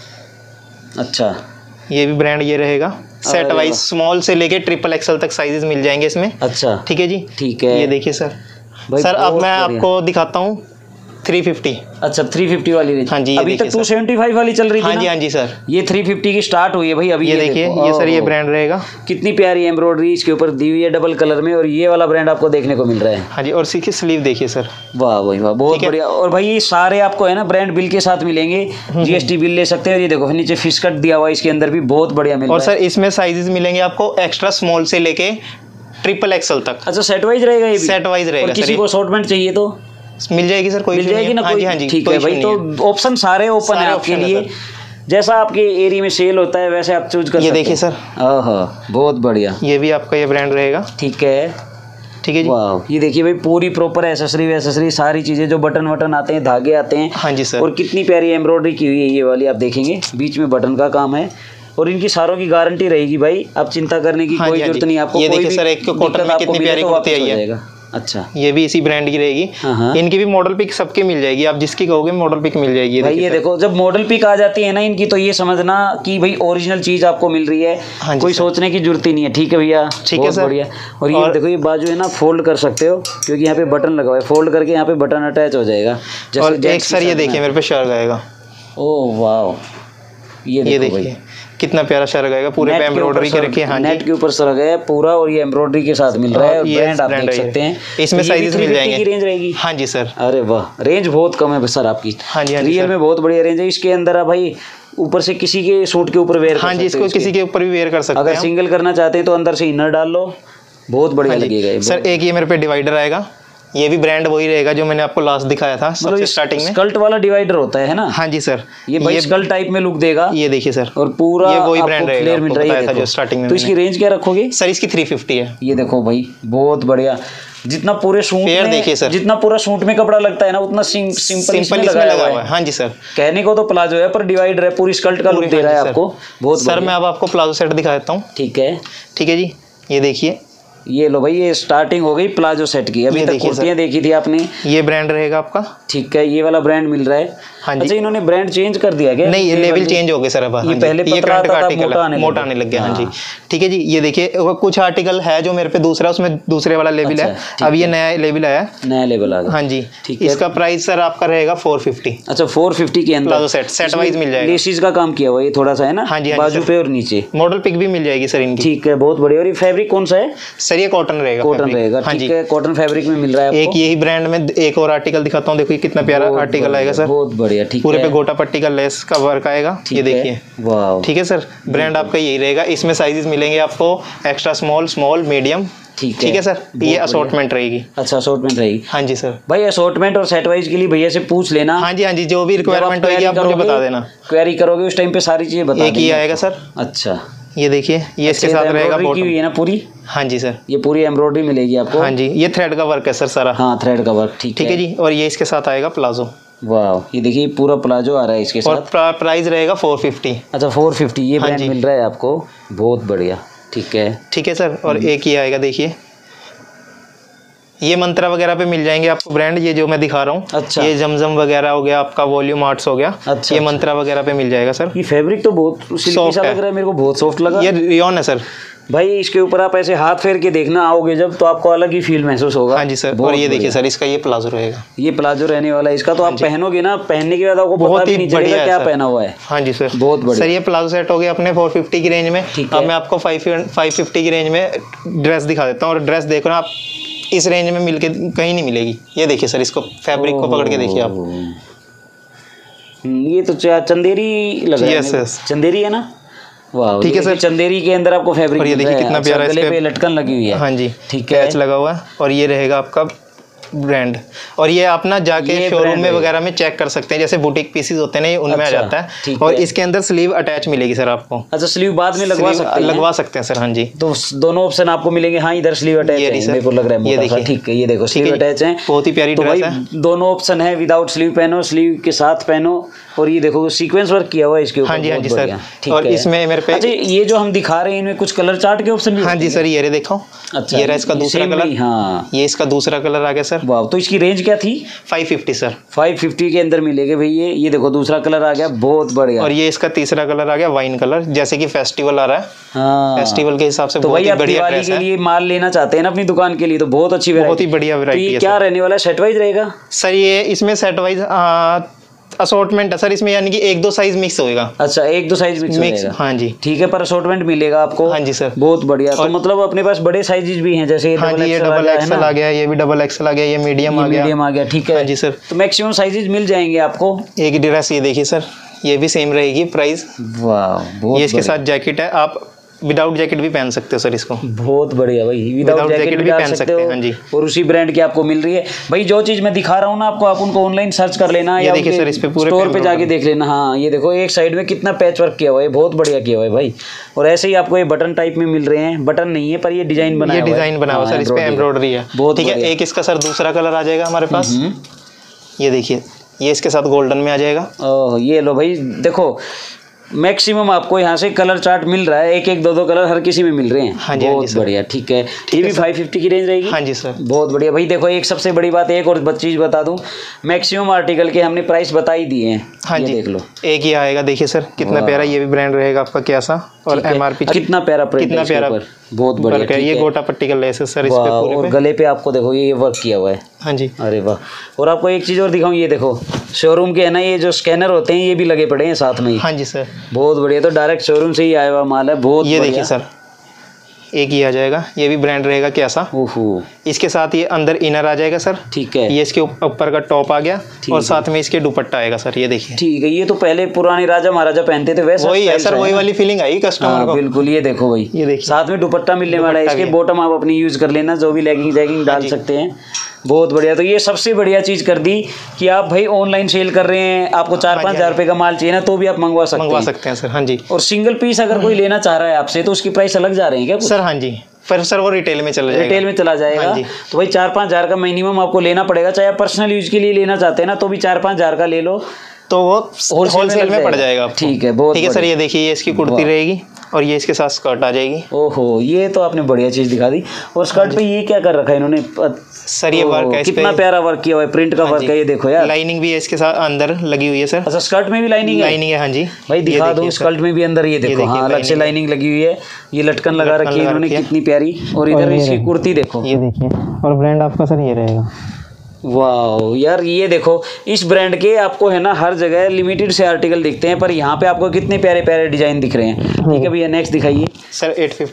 Speaker 1: अच्छा,
Speaker 2: ये भी ब्रांड ये रहेगा। सेट वाइज स्मॉल से लेके ट्रिपल एक्सल तक साइजेस मिल जाएंगे इसमें।
Speaker 1: अच्छा,
Speaker 2: ठीक है जी।
Speaker 1: ठीक है।
Speaker 2: ये देखिए सर,
Speaker 1: भाई
Speaker 2: सर अब
Speaker 1: बहुत
Speaker 2: मैं
Speaker 1: बढ़िया।
Speaker 2: आपको दिखाता हूँ 350।
Speaker 1: अच्छा, 350 वाली रेंज।
Speaker 2: हाँ जी, ये
Speaker 1: अभी तक
Speaker 2: देखिए
Speaker 1: 275 वाली चल रही थी ना?
Speaker 2: हाँ जी सर।
Speaker 1: ये 350 की स्टार्ट हुई है भाई अभी।
Speaker 2: ये देखिए,
Speaker 1: देखो।
Speaker 2: ये सर ये
Speaker 1: ओहो,
Speaker 2: ब्रांड रहेगा।
Speaker 1: कितनी प्यारी एम्ब्रॉयडरी इसके ऊपर दी हुई है डबल कलर में, और ये वाला ब्रांड आपको देखने को मिल रहा है।
Speaker 2: हाँ जी, और सीखिए स्लीव देखिए सर।
Speaker 1: वाह भाई वाह, बहुत बढ़िया। और भाई ये सारे आपको है ना ब्रांड बिल के साथ मिलेंगे, जीएसटी बिल ले सकते हैं। और ये देखो नीचे फिश कट दिया हुआ है, इसके अंदर भी बहुत बढ़िया मिल
Speaker 2: और
Speaker 1: रहा है।
Speaker 2: सर इसमें साइजेस मिलेंगे आपको एक्स्ट्रा स्मॉल से लेके ट्रिपल एक्सल तक।
Speaker 1: अच्छा, सेट वाइज रहेगा ये भी?
Speaker 2: सेट वाइज रहेगा
Speaker 1: और
Speaker 2: सर
Speaker 1: किसी
Speaker 2: ये।
Speaker 1: को असॉर्टमेंट चाहिए तो
Speaker 2: मिल जाएगी सर, कोई
Speaker 1: मिल
Speaker 2: issue नहीं
Speaker 1: जाएगी
Speaker 2: है।
Speaker 1: ना? कोई
Speaker 2: हाँ जी,
Speaker 1: ठीक
Speaker 2: कोई
Speaker 1: है भाई।
Speaker 2: issue
Speaker 1: तो
Speaker 2: नहीं है।
Speaker 1: ऑप्शन सारे ओपन है
Speaker 2: सारे
Speaker 1: आपके
Speaker 2: option है
Speaker 1: लिए, जैसा आपके एरिया में सेल होता है वैसे आप चूज कर सकते
Speaker 2: ये
Speaker 1: हैं।
Speaker 2: देखिए सर,
Speaker 1: बहुत बढ़िया।
Speaker 2: ये भी आपका ये ब्रांड रहेगा।
Speaker 1: ठीक है।
Speaker 2: ठीक है जी।
Speaker 1: वाह, ये देखिए भाई, पूरी प्रॉपर एसेसरी सारी चीजें, जो बटन वटन आते हैं, धागे आते हैं।
Speaker 2: हाँ जी सर।
Speaker 1: और कितनी प्यारी एम्ब्रॉयडरी की हुई है ये वाली, आप देखेंगे बीच में बटन का काम है। और इनकी सारों की गारंटी रहेगी भाई, आप चिंता करने की
Speaker 2: हाँ
Speaker 1: कोई
Speaker 2: जी, हाँ
Speaker 1: जरूरत
Speaker 2: जी।
Speaker 1: नहीं आपको।
Speaker 2: ये
Speaker 1: कोई
Speaker 2: देखिए
Speaker 1: भी
Speaker 2: सर, एक तो कॉटन
Speaker 1: दिक्कत
Speaker 2: में
Speaker 1: आपको
Speaker 2: कितनी
Speaker 1: मिले
Speaker 2: प्यारी
Speaker 1: तो
Speaker 2: कुर्ती
Speaker 1: वापस
Speaker 2: आई
Speaker 1: हो
Speaker 2: है।
Speaker 1: जाएगा। अच्छा,
Speaker 2: ये भी इसी ब्रांड की रहेगी।
Speaker 1: हाँ।
Speaker 2: इनकी भी मॉडल पिक सबकी मिल जाएगी, आप जिसकी कहोगे मॉडल पिक मिल जाएगी।
Speaker 1: भाई ये देखो, जब मॉडल पिक आ जाती है ना इनकी, तो ये समझना कि भाई ओरिजिनल चीज आपको मिल रही है।
Speaker 2: हाँ जी
Speaker 1: कोई
Speaker 2: सर।
Speaker 1: सोचने की जरूरत ही नहीं है। ठीक है भैया,
Speaker 2: ठीक है
Speaker 1: बहुत
Speaker 2: सर।
Speaker 1: बढ़िया। और ये देखो, ये बाजू है ना, फोल्ड कर सकते हो, क्योंकि यहाँ पे बटन लगा हुआ है, फोल्ड करके यहाँ पे बटन अटैच हो जाएगा।
Speaker 2: और एक सर ये देखिए मेरे पे शर्ट आएगा।
Speaker 1: ओह वाह, ये
Speaker 2: देखिए कितना प्यारा शर्ट आएगा, पूरे पे एम्ब्रॉयडरी के रखी है। हाँ
Speaker 1: नेट
Speaker 2: जी,
Speaker 1: के ऊपर सर गया पूरा, और ये एम्ब्रॉयडरी के साथ मिल रहा है। ब्रांड आप देख सकते हैं,
Speaker 2: इसमें साइजेस मिल जाएंगे।
Speaker 1: की रेंज रहेगी।
Speaker 2: हाँ जी सर।
Speaker 1: अरे वाह, रेंज बहुत कम है सर आपकी।
Speaker 2: हाँ जी,
Speaker 1: रियल में बहुत बढ़िया रेंज है। इसके अंदर आप भाई ऊपर से किसी के सूट के ऊपर वेयर कर
Speaker 2: हाँ जी,
Speaker 1: सकते हो
Speaker 2: इसको किसी के ऊपर भी वेयर कर सकते
Speaker 1: अगर
Speaker 2: हैं।
Speaker 1: सिंगल करना चाहते हैं तो अंदर से इनर डाल लो, बहुत बढ़िया लगेगा ये।
Speaker 2: सर एक ये मेरे पे डिवाइडर आएगा, ये भी ब्रांड वही रहेगा जो मैंने आपको लास्ट दिखाया था सबसे स्टार्टिंग में।
Speaker 1: स्कल्ट वाला डिवाइडर होता है ना?
Speaker 2: हाँ जी सर,
Speaker 1: ये भाई स्कल्ट टाइप में लुक देगा।
Speaker 2: ये देखिए सर,
Speaker 1: और पूरा
Speaker 2: ये वही
Speaker 1: आपको
Speaker 2: ब्रांड रहेगा,
Speaker 1: फ्लेयर मिल रहा है
Speaker 2: जो स्टार्टिंग में।
Speaker 1: तो इसकी रेंज क्या रखोगे
Speaker 2: सर? इसकी 350 है।
Speaker 1: ये देखो भाई बहुत बढ़िया, जितना पूरे सूट में
Speaker 2: देखिए सर,
Speaker 1: जितना पूरा सूट में कपड़ा लगता है ना उतना सिंपल इसमें लगाया हुआ है।
Speaker 2: हाँ जी सर,
Speaker 1: कहने को तो प्लाजो है पर डिवाइडर है, पूरी स्कल्ट का लुक दे रहा है आपको। बहुत
Speaker 2: सर मैं अब आपको प्लाजो सेट दिखा देता हूँ।
Speaker 1: ठीक है
Speaker 2: जी, ये देखिए,
Speaker 1: ये लो भाई, ये स्टार्टिंग हो गई प्लाजो सेट की। अभी तक कुर्तियां देखी थी आपने।
Speaker 2: ये ब्रांड रहेगा आपका।
Speaker 1: ठीक है, ये वाला ब्रांड मिल रहा है।
Speaker 2: हाँ जी।
Speaker 1: अच्छा, इन्होंने ब्रांड चेंज कर दिया क्या?
Speaker 2: नहीं, ये लेवल चेंज हो गए सर अब।
Speaker 1: ये पहले पतला आता था,
Speaker 2: मोटा आने लग गया। हाँ जी, ठीक है जी। ये देखिए, कुछ आर्टिकल है जो मेरे पे दूसरा, उसमें दूसरे वाला लेवल है। अब ये नया लेवल आया,
Speaker 1: नया लेवल आ गया।
Speaker 2: हाँ जी,
Speaker 1: ठीक है।
Speaker 2: इसका प्राइस सर आपका रहेगा 450।
Speaker 1: अच्छा, 450 के अंदर
Speaker 2: प्लाजो सेट वाइज मिल जाएगा।
Speaker 1: लेसिस का काम किया हुआ ये थोड़ा सा है ना?
Speaker 2: हाँ जी,
Speaker 1: बाजू पे और नीचे
Speaker 2: मॉडल पिक भी मिल जाएगी सर इनकी।
Speaker 1: ठीक है, बहुत बढ़िया। और ये फैब्रिक कौन सा है
Speaker 2: सर? ये कॉटन रहेगा।
Speaker 1: कॉटन रहेगा। ठीक है, कॉटन फैब्रिक में मिल रहा है
Speaker 2: आपको। एक यही ब्रांड में एक और आर्टिकल दिखाता हूँ, देखो ये कितना प्यारा आर्टिकल आएगा सर।
Speaker 1: बहुत बढ़िया। ठीक है,
Speaker 2: पूरे पे गोटा पट्टी का लेस का वर्क आएगा। ये देखिए,
Speaker 1: वाह।
Speaker 2: ठीक है सर, ब्रांड आपका यही रहेगा। इसमें साइजेस मिलेंगे आपको, एक्स्ट्रा स्मॉल, स्मॉल, मीडियम। ठीक है सर, ये असॉर्टमेंट रहेगी।
Speaker 1: अच्छा, असॉर्टमेंट रहेगी।
Speaker 2: हाँ जी सर।
Speaker 1: भाई असॉर्टमेंट और सेट वाइज के लिए भैया से पूछ लेना।
Speaker 2: हाँ जी, जो भी रिक्वायरमेंट होगी आप मुझे बता देना।
Speaker 1: क्वेरी करोगे उस टाइम पे सारी चीजें बता देंगे।
Speaker 2: एक ही आएगा सर।
Speaker 1: अच्छा,
Speaker 2: ये देखिए, ये इसके साथ रहेगा
Speaker 1: की हुई है ना पूरी?
Speaker 2: हाँ जी सर,
Speaker 1: ये पूरी एम्ब्रॉयडरी मिलेगी आपको।
Speaker 2: हाँ जी, ये थ्रेड का वर्क है सर सारा।
Speaker 1: हाँ, थ्रेड का वर्क। ठीक
Speaker 2: है जी। और ये इसके साथ आएगा प्लाजो।
Speaker 1: वाह, ये देखिए पूरा प्लाजो आ रहा है इसके साथ।
Speaker 2: और प्राइस रहेगा 450।
Speaker 1: अच्छा, 450 ये ब्रांड मिल रहा है आपको। बहुत बढ़िया। ठीक है
Speaker 2: सर। और एक ही आएगा, देखिए ये मंत्रा वगैरह पे मिल जाएंगे आपको ब्रांड, ये जो मैं दिखा रहा हूँ। अच्छा, ये जमजम वगैरह हो गया आपका, वॉल्यूम आर्ट्स हो गया। अच्छा, ये मंत्रा वगैरह पे मिल जाएगा सर।
Speaker 1: ये फैब्रिक तो बहुत सिल्की सा लग रहा है मेरे को, बहुत सॉफ्ट लगा।
Speaker 2: ये रियोन है सर।
Speaker 1: भाई इसके ऊपर आप ऐसे हाथ फेर के देखना आओगे जब, तो आपको अलग ही फील महसूस होगा।
Speaker 2: हाँ जी सर। और ये देखिए सर, इसका ये प्लाजो रहेगा।
Speaker 1: ये प्लाजो रहने वाला है इसका। तो आप पहनोगे ना, पहनने के बाद आपको पता भी नहीं चलेगा क्या पहना हुआ है।
Speaker 2: हाँ जी सर,
Speaker 1: बहुत बढ़िया।
Speaker 2: सर ये प्लाजो सेट हो गया अपने 450 की रेंज में। अब मैं आपको 550 की रेंज में ड्रेस दिखा देता हूँ। और ड्रेस देखो ना आप, इस रेंज में मिलके कहीं नहीं मिलेगी। ये देखिए सर, इसको फैब्रिक को पकड़ के देखिए आप।
Speaker 1: ये तो चंदेरी लग रहा है। चंदेरी है ना? वाह, ठीक है सर। चंदेरी के अंदर आपको फैब्रिक।
Speaker 2: और ये देखिए कितना प्यारा,
Speaker 1: गले पे लटकन लगी हुई है।
Speaker 2: हाँ जी,
Speaker 1: ठीक है,
Speaker 2: कैच लगा हुआ है। और ये रहेगा आपका ब्रांड। और ये आप ना जाके शोरूम में वगैरह में चेक कर सकते हैं, जैसे बुटीक पीसेस होते हैं ना, ये उनमें आ जाता है। और इसके अंदर स्लीव अटैच मिलेगी सर आपको।
Speaker 1: अच्छा, स्लीव बाद में लगवा सकते हैं
Speaker 2: सर। हाँ जी,
Speaker 1: तो दोनों ऑप्शन आपको मिलेंगे। हाँ, इधर स्लीव अटैच है, मेरे को लग रहा है। ये देखिए, ठीक है, ये देखो स्लीव अटैच है।
Speaker 2: बहुत ही प्यारी ड्रेस है।
Speaker 1: दोनों ऑप्शन है, विदाउट स्लीव पहनो, स्लीव के साथ पहनो। और ये देखो सीक्वेंस वर्क किया हुआ है इसके ऊपर।
Speaker 2: हाँ जी सर। और इसमें मेरे पे,
Speaker 1: अच्छा, ये जो हम दिखा रहे हैं इनमें कुछ कलर चार्ट के ऑप्शन भी?
Speaker 2: हाँ जी सर, ये देखो। अच्छा, ये रहा इसका दूसरा कलर। हाँ, ये इसका दूसरा कलर आ गया सर।
Speaker 1: वाह, तो इसकी रेंज क्या थी?
Speaker 2: 550 सर।
Speaker 1: 550 के अंदर मिलेगा भाई। ये देखो दूसरा कलर आ गया, बहुत बढ़िया।
Speaker 2: और ये इसका तीसरा कलर आ गया, वाइन कलर, जैसे कि फेस्टिवल आ रहा है।
Speaker 1: हाँ,
Speaker 2: फेस्टिवल के हिसाब से
Speaker 1: तो भाई आप दिवाली के लिए माल लेना चाहते हैं ना अपनी दुकान के लिए, तो बहुत अच्छी वैरायटी,
Speaker 2: बहुत ही बढ़िया वैरायटी है।
Speaker 1: क्या रहने वाला है? सेट वाइज रहेगा
Speaker 2: सर? ये इसमें सेट वाइज असॉर्टमेंट है सर इसमें, यानी कि 1-2 साइज मिक्स होएगा।
Speaker 1: अच्छा, 1-2 साइज मिक्स होएगा।
Speaker 2: हाँ जी,
Speaker 1: ठीक है, पर असॉर्टमेंट मिलेगा आपको।
Speaker 2: हाँ जी सर,
Speaker 1: बहुत बढ़िया। तो मतलब अपने पास बड़े साइजेस भी हैं, जैसे
Speaker 2: हाँ जी, ये डबल एक्सएल आ गया, ये भी डबल एक्सएल आ गया, ये मीडियम आ गया।
Speaker 1: ठीक है।
Speaker 2: हाँ जी सर,
Speaker 1: तो मैक्सिमम साइजेस मिल जाएंगे आपको।
Speaker 2: एक ड्रेस ये देखिए सर, ये भी सेम रहेगी प्राइस।
Speaker 1: वाह,
Speaker 2: ये इसके साथ जैकेट है, आप विदाउट जैकेट भी पहन सकते हो सर इसको।
Speaker 1: बहुत बढ़िया भाई, विदाउट जैकेट भी पहन सकते हो। हाँ जी, और उसी ब्रांड की आपको मिल रही है। भाई जो चीज मैं दिखा रहा हूँ ना आपको, आप उनको ऑनलाइन सर्च कर लेना या
Speaker 2: देखिए सर, इस पे पूरे
Speaker 1: स्टोर पे जाके देख लेना। हाँ, ये देखो एक साइड में कितना पैच वर्क किया हुआ है, बहुत बढ़िया किया हुआ है भाई। और ऐसे ही आपको ये बटन टाइप में मिल रहे हैं, बटन नहीं है पर ये डिजाइन बना
Speaker 2: हुआ सर, इस पे एम्ब्रॉयडरी है। बहुत ठीक है। एक इसका सर दूसरा कलर आ जाएगा हमारे पास, ये देखिए, ये इसके साथ गोल्डन में आ जाएगा।
Speaker 1: ओह, ये लो भाई, देखो मैक्सिमम आपको यहाँ से कलर चार्ट मिल रहा है, 1-1, 2-2 कलर हर किसी में मिल रहे हैं।
Speaker 2: हाँ जी,
Speaker 1: बहुत बढ़िया। ठीक है, ये भी 550 की रेंज रहेगी।
Speaker 2: हाँ जी सर,
Speaker 1: बहुत बढ़िया भाई। देखो एक सबसे बड़ी बात, एक और चीज बता दूं, मैक्सिमम आर्टिकल के हमने प्राइस बता ही दिए हैं।
Speaker 2: हाँ जी,
Speaker 1: देख लो,
Speaker 2: एक ही आएगा। देखिए सर कितना प्यारा, ये भी ब्रांड रहेगा आपका क्या सा, और एमआरपी
Speaker 1: कितना प्यारा,
Speaker 2: कितना प्यारा,
Speaker 1: बहुत बढ़िया।
Speaker 2: ये गोटा पट्टी का लेस है सर इस पे पूरे,
Speaker 1: और गले पे आपको देखो ये वर्क किया हुआ है।
Speaker 2: हाँ जी,
Speaker 1: अरे वाह। और आपको एक चीज और दिखाऊं, ये देखो शोरूम के है ना, ये जो स्कैनर होते हैं ये भी लगे पड़े हैं साथ में ही।
Speaker 2: हाँ जी सर,
Speaker 1: बहुत बढ़िया। तो डायरेक्ट शोरूम से ही आया हुआ माल है, बहुत।
Speaker 2: ये देखिए सर, एक ही आ जाएगा, ये भी ब्रांड रहेगा कैसा।
Speaker 1: ओहो,
Speaker 2: इसके साथ ये अंदर इनर आ जाएगा सर। ठीक है, ये इसके ऊपर का टॉप आ गया, और साथ में इसके दुपट्टा आएगा सर, ये देखिए। ठीक है,
Speaker 1: ये तो पहले पुराने राजा महाराजा पहनते थे, वैसे
Speaker 2: वही है सर, वही वाली फीलिंग आई कस्टमर को।
Speaker 1: बिल्कुल, ये देखो भाई, ये देखिए साथ में दुपट्टा मिलने वाला है। इसके बॉटम आप अपनी यूज कर लेना, जो भी लेगिंग जैगिंग डाल सकते हैं। बहुत बढ़िया। तो ये सबसे बढ़िया चीज कर दी कि आप भाई ऑनलाइन सेल कर रहे हैं, आपको 4-5 हज़ार रुपए का माल चाहिए ना तो भी आप मंगवा सकते हैं
Speaker 2: सर। हाँ जी।
Speaker 1: और सिंगल पीस अगर कोई लेना चाह रहा है आपसे तो उसकी प्राइस अलग जा रही है क्या
Speaker 2: सर? हाँ जी, फिर सर वो रिटेल में चला जाएगा।
Speaker 1: रिटेल में चला जाएगा।
Speaker 2: हाँ जी।
Speaker 1: तो भाई 4-5 हज़ार का मिनिमम आपको लेना पड़ेगा, चाहे आप पर्सनल यूज के लिए लेना चाहते हैं ना तो भी 4-5 हज़ार का ले लो
Speaker 2: तो वो होलसेल में पड़ जाएगा आपको।
Speaker 1: ठीक है, बहुत
Speaker 2: ठीक है सर। ये देखिए, ये इसकी कुर्ती रहेगी और ये इसके साथ स्कर्ट आ जाएगी।
Speaker 1: ओहो, ये तो आपने बढ़िया चीज दिखा दी। और स्कर्ट पे ये क्या कर रखा है इन्होंने?
Speaker 2: सर ये वर्क है,
Speaker 1: कितना प्यारा वर्क किया हुआ है, प्रिंट का वर्क है, ये देखो यार।
Speaker 2: लाइनिंग भी है इसके साथ अंदर लगी हुई है सर।
Speaker 1: अच्छा, स्कर्ट में भी लाइनिंग है?
Speaker 2: लाइनिंग है, हाँ जी।
Speaker 1: भाई दिखा दो, स्कर्ट में भी अंदर ये देखो, हाँ अलग से लाइनिंग लगी हुई है। ये लटकन लगा रखी है इन्होंने, कितनी प्यारी। और इधर इसकी कुर्ती देखो,
Speaker 2: ये देखिए। और ब्रांड आपका सर ये रहेगा।
Speaker 1: वाह यार, ये देखो इस ब्रांड के आपको है ना हर जगह लिमिटेड से आर्टिकल दिखते हैं, पर यहाँ पे आपको कितने प्यारे प्यारे डिजाइन दिख रहे हैं। ठीक है भैया, नेक्स्ट दिखाइए
Speaker 2: सर।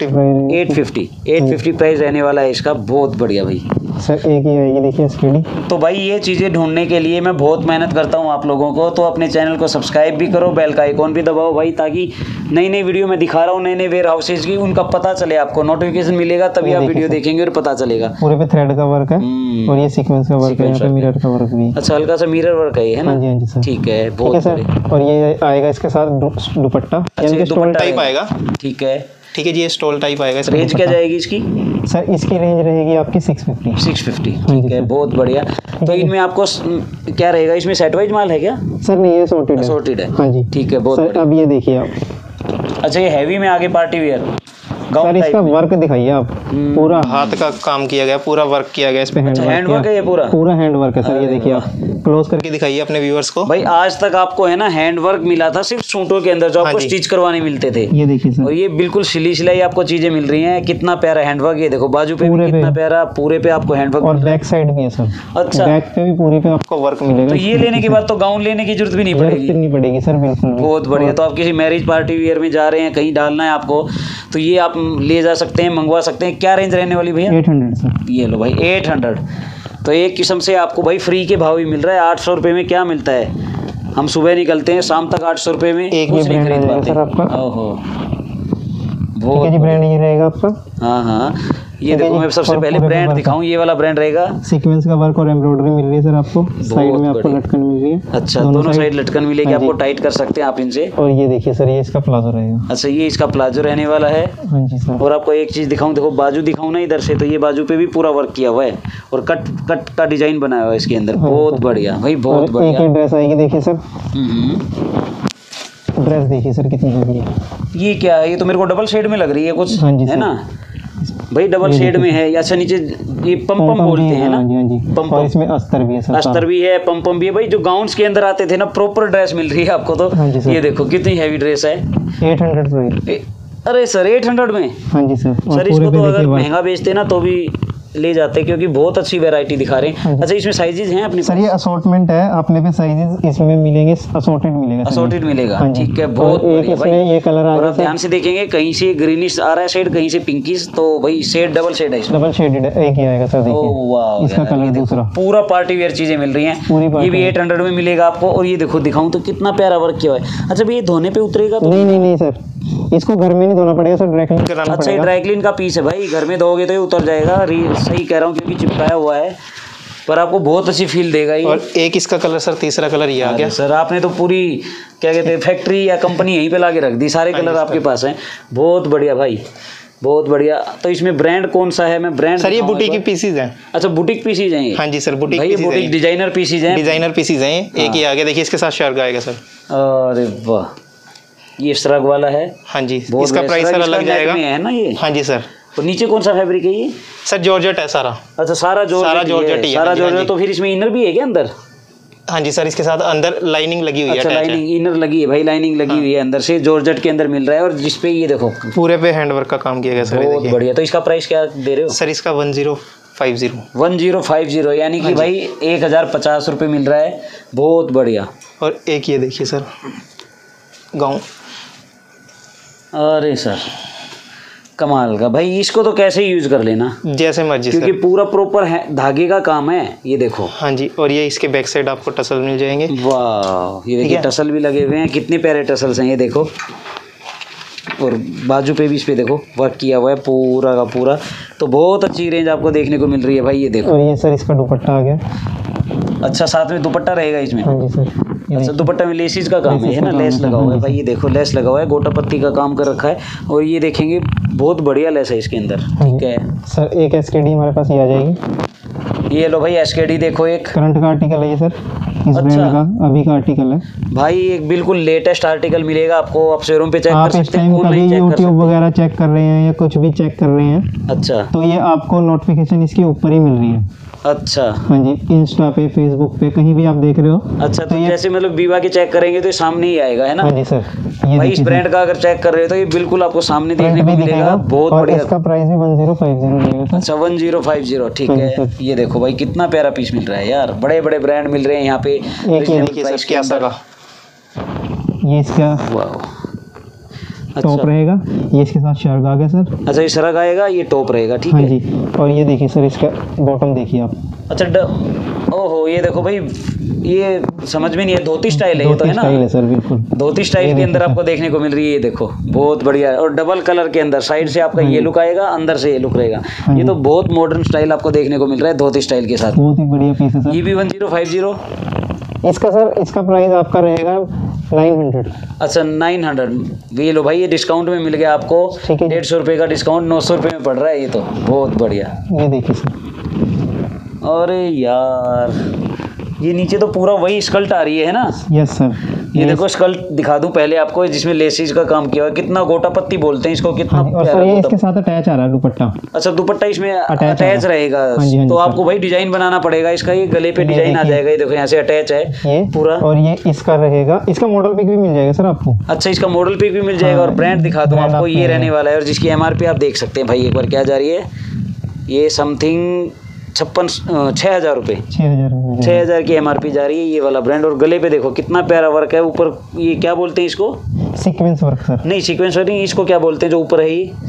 Speaker 2: 850
Speaker 1: प्राइस रहने वाला है इसका। बहुत बढ़िया भाई
Speaker 2: सर। एक ही आएगी, देखिए इसकी।
Speaker 1: तो भाई ये चीज़ें ढूंढने के लिए मैं बहुत मेहनत करता हूँ आप लोगों को, तो अपने चैनल को सब्सक्राइब भी करो, बेल का आइकॉन भी दबाओ भाई, ताकि नई नई वीडियो में दिखा रहा हूँ नए नए वेयर हाउसेज की, उनका पता चले, आपको नोटिफिकेशन मिलेगा तभी आप वीडियो देखेंगे और पता चलेगा।
Speaker 2: पूरे पे थ्रेड का वर्क है और ये सीक्वेंस का वर्क है, यहाँ पे मिरर का वर्क भी।
Speaker 1: अच्छा, हल्का सा मिरर वर्क है ये, है ना?
Speaker 2: हाँ जी सर।
Speaker 1: ठीक है, बहुत बढ़िया।
Speaker 2: और ये आएगा इसके साथ दुपट्टा, यानी कि स्टोल टाइप आएगा।
Speaker 1: ठीक है,
Speaker 2: ठीक है जी, ये स्टोल टाइप आएगा।
Speaker 1: रेंज क्या जाएगी इसकी?
Speaker 2: सर इसकी रेंज रहेगी आपकी 650।
Speaker 1: ठीक है, बहुत बढ़िया। तो इनमें आपको क्या रहेगा, इसमें सेट वाइज माल है क्या?
Speaker 2: सर नहीं, ये सॉर्टेड है। हाँ जी।
Speaker 1: ठीक है, बहुत बढ़िया।
Speaker 2: अब ये देखिए आप।
Speaker 1: अच्छा, ये हैवी में आगे पार्टी वेयर
Speaker 2: सर, इसका वर्क दिखाइए आप। पूरा हाथ का काम किया गया, पूरा वर्क किया गया इस पे।
Speaker 1: हैंड वर्क है ये पूरा
Speaker 2: हैंड वर्क है सर। ये देखिए, आप क्लोज करके दिखाइए अपने व्यूअर्स को।
Speaker 1: भाई आज तक आपको है ना हैंड वर्क मिला था सिर्फ सूटों के अंदर, जो आपको स्टिच करवाने मिलते थे।
Speaker 2: ये देखिए सर,
Speaker 1: और ये बिल्कुल सिलाई आपको चीजें मिल रही हैं। कितना प्यारा हैंड वर्क, ये देखो बाजू पे भी कितना प्यारा, पूरे पे आपको हैंड वर्क।
Speaker 2: और बैक साइड भी है सर।
Speaker 1: अच्छा,
Speaker 2: बैक पे भी पूरे पे आपको वर्क मिलेगा।
Speaker 1: तो ये लेने के बाद तो गाउन लेने की जरूरत भी नहीं
Speaker 2: पड़ेगी सर, बिल्कुल।
Speaker 1: बहुत बढ़िया। तो आप किसी मैरिज पार्टी वेयर में जा रहे हैं, कहीं डालना है आपको, तो ये आप ले जा सकते हैं, मंगवा सकते हैं। क्या रेंज रहने वाली भैया?
Speaker 2: 800 सर।
Speaker 1: ये लो भाई 800। तो एक किस्म से आपको भाई फ्री के भाव ही मिल रहा है। 800 रुपये में क्या मिलता है? हम सुबह निकलते हैं, शाम तक 800 रुपये में
Speaker 2: एक
Speaker 1: कुछ नहीं खरीद पाते
Speaker 2: सर आपका।
Speaker 1: ओहो,
Speaker 2: बहुत ब्रांड ये रहेगा आपका।
Speaker 1: हाँ, ये देखो मैं सबसे पहले ब्रांड दिखाऊं, ये वाला ब्रांड रहेगा।
Speaker 2: सीक्वेंस का वर्क और एम्ब्रॉयडरी मिल रही है सर आपको। साइड में आपको लटकन मिल रही है।
Speaker 1: अच्छा, दोनों साइड लटकन मिलेगी आपको, टाइट कर सकते हैं आप इनसे।
Speaker 2: और ये देखिए सर, ये इसका प्लाजो रहेगा।
Speaker 1: अच्छा, ये इसका प्लाजो रहने वाला है।
Speaker 2: हाँ जी सर।
Speaker 1: और आपको एक चीज दिखाऊं, देखो बाजू दिखाऊं ना इधर से, तो ये बाजू पे भी पूरा वर्क किया हुआ है और कट का डिजाइन बनाया हुआ है इसके अंदर। बहुत बढ़िया भाई, बहुत बढ़िया।
Speaker 2: एक ड्रेस आएगी, देखिए सर। ड्रेस देखिए सर कितनी लगी है।
Speaker 1: ये क्या है? ये तो मेरे को डबल शेड में लग रही है कुछ, है ना भाई? डबल शेड में है। अच्छा, नीचे ये पम बोलते हैं ना?
Speaker 2: हाँ जी। और इसमें अस्तर भी है सर।
Speaker 1: अस्तर भी है, पम भी है भाई। जो गाउन्स के अंदर आते थे ना, प्रॉपर ड्रेस मिल रही है आपको। तो ये देखो कितनी हैवी ड्रेस है।
Speaker 2: 800।
Speaker 1: अरे सर 800 में?
Speaker 2: हाँ जी सर।
Speaker 1: सर इसको तो अगर महंगा बेचते ना तो भी ले जाते, क्योंकि बहुत अच्छी वैरायटी दिखा रहे हैं। अच्छा, इसमें साइजेस हैं अपने
Speaker 2: सर? ये असॉर्टमेंट है अपने पे, साइजेस इसमें मिलेंगे, असॉर्टेड मिलेगा।
Speaker 1: ठीक है, बहुत बढ़िया भाई।
Speaker 2: ये कलर आ
Speaker 1: रहा है, ध्यान से देखेंगे, कहीं से ग्रीनिश आ रहा है शेड, कहीं से पिंकिश। तो भाई शेड डबल शेड है इसमें।
Speaker 2: डबल शेडेड है, एक ही आएगा सर। देखिए
Speaker 1: वाह,
Speaker 2: इसका कलर दूसरा।
Speaker 1: पूरा पार्टी वेयर चीजें मिल रही हैं। ये भी 800 में मिलेगा आपको। और ये देखो दिखाऊं तो कितना प्यारा वर्क किया हुआ है। अच्छा भैया, धोने पे उतरेगा तो?
Speaker 2: नहीं सर, इसको घर में नहीं धोना पड़ेगा सर, ड्राई क्लीन कराना पड़ेगा।
Speaker 1: अच्छा, ड्राई क्लीन का पीस है भाई, घर में धोगे तो ये उतर जाएगा। सही कह रहा हूँ, क्योंकि चिपकाया हुआ है, पर आपको बहुत अच्छी फील देगा ये। और एक इसका कलर सर, तीसरा कलर ये आ गया सर। आपने तो पूरी क्या कहते हैं फैक्ट्री या कंपनी यहीं पे लाके रख दी, सारे कलर आपके पास हैं। बहुत बढ़िया भाई, बहुत बढ़िया। तो इसमें ब्रांड कौन सा है? मैं ब्रांड सर, ये बुटीक की पीसीज हैं। अच्छा, बुटीक पीसीज हैं ये? हाँ जी सर, बुटीक पीसीज हैं। बुटीक डिजाइनर पीसीज हैं। डिजाइनर पीसीज हैं। एक ही आ गया, देखिए इसके साथ शर्ट आएगा सर। अरे वाह, ये श्रग वाला है। हाँ जी, इसका प्राइस सर अलग जाएगा, है ना ये? हाँ जी सर। और नीचे कौन सा फैब्रिक है ये? सर जॉर्जेट है सारा। अच्छा, सारा जॉर्जेट। तो फिर इसमें इनर भी है क्या अंदर? हाँ जी सर, इसके साथ अंदर लाइनिंग लगी हुई है। अच्छा, लाइनिंग इनर लगी है भाई, लाइनिंग लगी हुई है अंदर से, जॉर्जेट के अंदर मिल रहा है। और जिसपे ये देखो पूरे पे हैंडवर्क का काम किया गया सर। बहुत बढ़िया। तो इसका प्राइस क्या दे रहे हो सर? इसका 1050 यानी कि भाई 1050 रुपये मिल रहा है। बहुत बढ़िया। और एक ये देखिए सर गाउन। अरे सर कमाल का भाई, इसको तो कैसे यूज कर लेना जैसे मर्जी, क्योंकि पूरा प्रॉपर है, धागे का काम है ये देखो। हाँ जी। और ये इसके बैक साइड आपको टसल मिल जाएंगे। वाह, ये देखिए टसल भी लगे हुए हैं, कितने प्यारे टसल्स हैं ये देखो। और बाजू पे भी इस पे देखो वर्क किया हुआ है पूरा का पूरा। तो बहुत अच्छी रेंज आपको देखने को मिल रही है भाई, ये देखो।
Speaker 2: और ये सर इसका दुपट्टा आ गया।
Speaker 1: अच्छा, साथ में दुपट्टा रहेगा इसमें?
Speaker 2: हाँ जी सर।
Speaker 1: अच्छा, दुपट्टा में लेसिस का काम है ना, लेस लगा हुआ है भाई, ये देखो लेस लगा हुआ है, गोटा पत्ती का काम कर रखा है। और ये देखेंगे बहुत बढ़िया लेस है इसके अंदर, ठीक है
Speaker 2: सर। एक एसकेडी हमारे पास ये आ जाएगी।
Speaker 1: ये लो भाई एसकेडी देखो, एक
Speaker 2: करंट का आर्टिकल है ये सर, इस ब्रांड का अभी का आर्टिकल है
Speaker 1: भाई, एक बिल्कुल लेटेस्ट आर्टिकल मिलेगा आपको। आप शोरूम पे चेक
Speaker 2: आप
Speaker 1: कर
Speaker 2: इस
Speaker 1: सकते हैं,
Speaker 2: टाइम कभी
Speaker 1: ऑनलाइन चेक कर सकते
Speaker 2: यूट्यूब वगैरह चेक कर रहे हैं या कुछ भी चेक कर रहे हैं,
Speaker 1: हैं। अच्छा
Speaker 2: तो ये आपको नोटिफिकेशन इसके ऊपर ही मिल रही है।
Speaker 1: अच्छा
Speaker 2: हाँ जी, इंस्टा पे, फेसबुक पे, कहीं भी आप देख रहे हो।
Speaker 1: अच्छा, तो जैसे मतलब वीवा के चेक करेंगे तो ये सामने ही आएगा, है ना?
Speaker 2: हाँ जी सर। ये
Speaker 1: भाई इस ब्रांड का अगर चेक कर रहे हो तो ये बिल्कुल आपको सामने देखने को मिलेगा, बहुत
Speaker 2: और
Speaker 1: बढ़िया।
Speaker 2: इसका प्राइस भी 1050 रहेगा सर।
Speaker 1: अच्छा 1050, ठीक
Speaker 2: हाँ जी
Speaker 1: है।
Speaker 2: सर।
Speaker 1: ये देखो भाई कितना प्यारा पीस मिल रहा है यार, बड़े बड़े ब्रांड मिल रहे हैं यहाँ पे।
Speaker 2: एक ये देखिए सर, क्यासा का ये इसका
Speaker 1: वाह,
Speaker 2: टॉप
Speaker 1: अच्छा
Speaker 2: रहेगा। ये इसके साथ शर्ट आ गया सर।
Speaker 1: अच्छा, ये सरग आएगा, ये टॉप रहेगा, ठीक
Speaker 2: हाँ
Speaker 1: है।
Speaker 2: जी। और ये देखिए सर, इसका बॉटम देखिए आप।
Speaker 1: अच्छा ओहो, ये देखो भाई, ये समझ में नहीं है, धोती स्टाइल है ये तो, है ना?
Speaker 2: स्टाइल है सर, बिल्कुल
Speaker 1: धोती स्टाइल के अंदर आपको देखने को मिल रही है, ये देखो बहुत बढ़िया है। और डबल कलर के अंदर, साइड से आपका ये लुक आएगा, अंदर से ये लुक रहेगा। ये तो बहुत मॉडर्न स्टाइल आपको देखने को मिल रहा है धोती स्टाइल के साथ।
Speaker 2: बहुत ही बढ़िया पीस है सर।
Speaker 1: ये भी 1050।
Speaker 2: इसका सर, इसका प्राइस आपका रहेगा 900।
Speaker 1: अच्छा 900। ये लो भाई, ये डिस्काउंट में मिल गया आपको,
Speaker 2: ठीक है।
Speaker 1: 150 रुपये का डिस्काउंट, 900 रुपये में पड़ रहा है ये तो, बहुत बढ़िया।
Speaker 2: ये देखिए सर।
Speaker 1: अरे यार, ये नीचे तो पूरा वही स्कल्ट आ रही है ना?
Speaker 2: Yes sir.
Speaker 1: ये देखो स्कल्ट दिखा दूं पहले आपको, जिसमें लेसिस का काम किया हुआ है, कितना गोटा पत्ती बोलते हैं इसको, कितना
Speaker 2: और
Speaker 1: प्यारा
Speaker 2: सर ये
Speaker 1: गोटा-
Speaker 2: इसके साथ अटैच आ रहा है दुपट्टा।
Speaker 1: अच्छा, दुपट्टा इसमें
Speaker 2: Attach
Speaker 1: अटैच रहेगा।
Speaker 2: हाँ जी,
Speaker 1: तो
Speaker 2: सर।
Speaker 1: आपको भाई डिजाइन बनाना पड़ेगा इसका, ये गले पे डिजाइन आ
Speaker 2: देखिए।
Speaker 1: जाएगा, ये देखो यहाँ से अटैच है
Speaker 2: ये
Speaker 1: पूरा।
Speaker 2: और ये इसका रहेगा, इसका मॉडल पिक भी मिल जाएगा सर आपको।
Speaker 1: अच्छा, इसका मॉडल पिक भी मिल जाएगा। और ब्रांड दिखा दूं
Speaker 2: brand
Speaker 1: आपको, ये
Speaker 2: आपको
Speaker 1: रहने वाला है, और जिसकी एमआरपी आप देख सकते हैं भाई, एक बार क्या जा रही है, ये समथिंग 6,000 रुपये,
Speaker 2: 6000
Speaker 1: 6000 की एमआरपी जा रही है ये वाला ब्रांड। और गले पे देखो कितना प्यारा वर्क है ऊपर, ये क्या बोलते हैं इसको?
Speaker 2: Sequence work sir.
Speaker 1: नहीं सीक्वेंस वर्क नहीं, इसको क्या बोलते हैं जो ऊपर है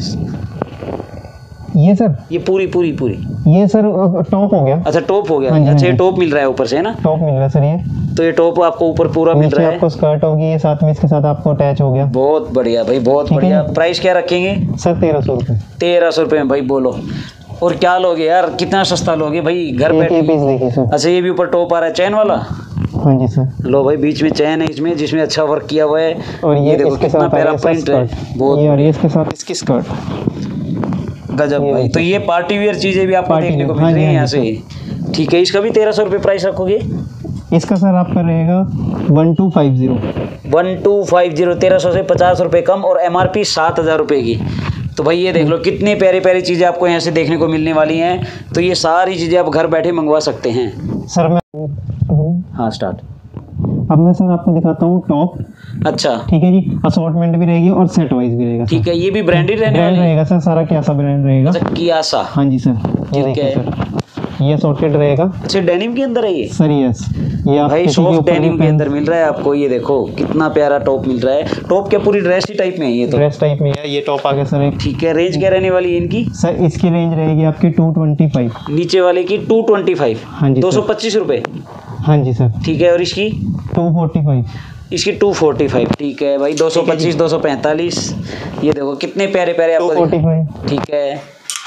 Speaker 2: ये सर,
Speaker 1: ये पूरी पूरी पूरी?
Speaker 2: ये सर टॉप हो गया।
Speaker 1: अच्छा टॉप हो गया।
Speaker 2: हाँ जी,
Speaker 1: अच्छा,
Speaker 2: हाँ
Speaker 1: ये
Speaker 2: जी।
Speaker 1: टॉप मिल रहा है ऊपर से, है ना?
Speaker 2: टॉप मिल रहा है सर ये।
Speaker 1: तो ये टॉप आपको ऊपर पूरा मिल
Speaker 2: नीचे
Speaker 1: रहा है,
Speaker 2: आपको स्कर्ट होगी, ये साथ में इसके साथ आपको अटैच हो गया।
Speaker 1: बहुत बढ़िया भाई, बहुत
Speaker 2: ठीक है।
Speaker 1: बढ़िया। प्राइस क्या रखेंगे?
Speaker 2: सर 1300 रुपये।
Speaker 1: 1300 रुपये में भाई, बोलो और क्या लोगे यार, कितना सस्ता लोगे भाई घर
Speaker 2: एक
Speaker 1: बैठे।
Speaker 2: ही पीस देखिए सर।
Speaker 1: अच्छा, ये भी ऊपर टॉप आ रहा है चैन वाला?
Speaker 2: हाँ जी सर।
Speaker 1: लो भाई, बीच में चैन है इसमें, जिसमें अच्छा वर्क किया हुआ है।
Speaker 2: और ये
Speaker 1: देखो
Speaker 2: इसके
Speaker 1: कितना
Speaker 2: साथ
Speaker 1: प्यारा
Speaker 2: आ गया
Speaker 1: प्रिंट है,
Speaker 2: स्कर्ट।
Speaker 1: बहुत
Speaker 2: ये और ये इसके साथ इसकी स्कर्ट।
Speaker 1: गजब
Speaker 2: ये
Speaker 1: भाई। तो ये पार्टी वेयर चीजें भी आपको
Speaker 2: पार्टी
Speaker 1: देखने को
Speaker 2: वेयर,
Speaker 1: मिल रही
Speaker 2: हाँ
Speaker 1: है
Speaker 2: जी,
Speaker 1: यहाँ
Speaker 2: हाँ
Speaker 1: से, ठीक है। इसका भी 1300 रुपये प्राइस रखोगे?
Speaker 2: इसका सर आपका रहेगा 1250।
Speaker 1: 1250, 1300 से 50 रुपये कम, और एमआरपी 7000 रुपये की। तो भाई ये देख लो कितनी प्यारी प्यारी चीज़ें आपको यहाँ से देखने को मिलने वाली हैं। तो ये सारी चीज़ें आप घर बैठे मंगवा सकते हैं।
Speaker 2: सर मैं
Speaker 1: हाँ स्टार्ट।
Speaker 2: अब मैं सर आपको दिखाता हूँ टॉप।
Speaker 1: अच्छा
Speaker 2: ठीक है जी, असॉर्टमेंट भी रहेगी और सेट वाइज भी रहेगा सर।
Speaker 1: ठीक है, ये भी ब्रांडेड रहने
Speaker 2: ब्रांड
Speaker 1: वाली है?
Speaker 2: रहेगा सर, सारा कैसा ब्रांड रहेगा।
Speaker 1: अच्छा कियासा,
Speaker 2: हाँ जी सर। ये
Speaker 1: ठीक
Speaker 2: देखिए
Speaker 1: है।
Speaker 2: सर, ये असॉर्टेड रहेगा
Speaker 1: अच्छा डेनिम के अंदर है ये?
Speaker 2: सर। यस, ये आप
Speaker 1: भाई
Speaker 2: किसी के
Speaker 1: सॉफ्ट
Speaker 2: ऊपर
Speaker 1: डेनिम
Speaker 2: भी
Speaker 1: के अंदर मिल रहा है आपको, ये देखो कितना प्यारा टॉप मिल रहा है। टॉप क्या पूरी ड्रेस ही टाइप में है ये तो?
Speaker 2: ड्रेस टाइप में है। ये टॉप आ गया सर एक।
Speaker 1: ठीक है, रेंज क्या रहने वाली है इनकी?
Speaker 2: सर इसकी रेंज रहेगी आपकी 225।
Speaker 1: नीचे वाले की 225,
Speaker 2: हाँ जी सर।
Speaker 1: 225 रुपये,
Speaker 2: हाँ जी सर।
Speaker 1: ठीक है। और इसकी?
Speaker 2: 245।
Speaker 1: इसकी 245, ठीक है भाई। 225, 245, ये देखो कितने प्यारे प्यारे आपको
Speaker 2: 245,
Speaker 1: ठीक है।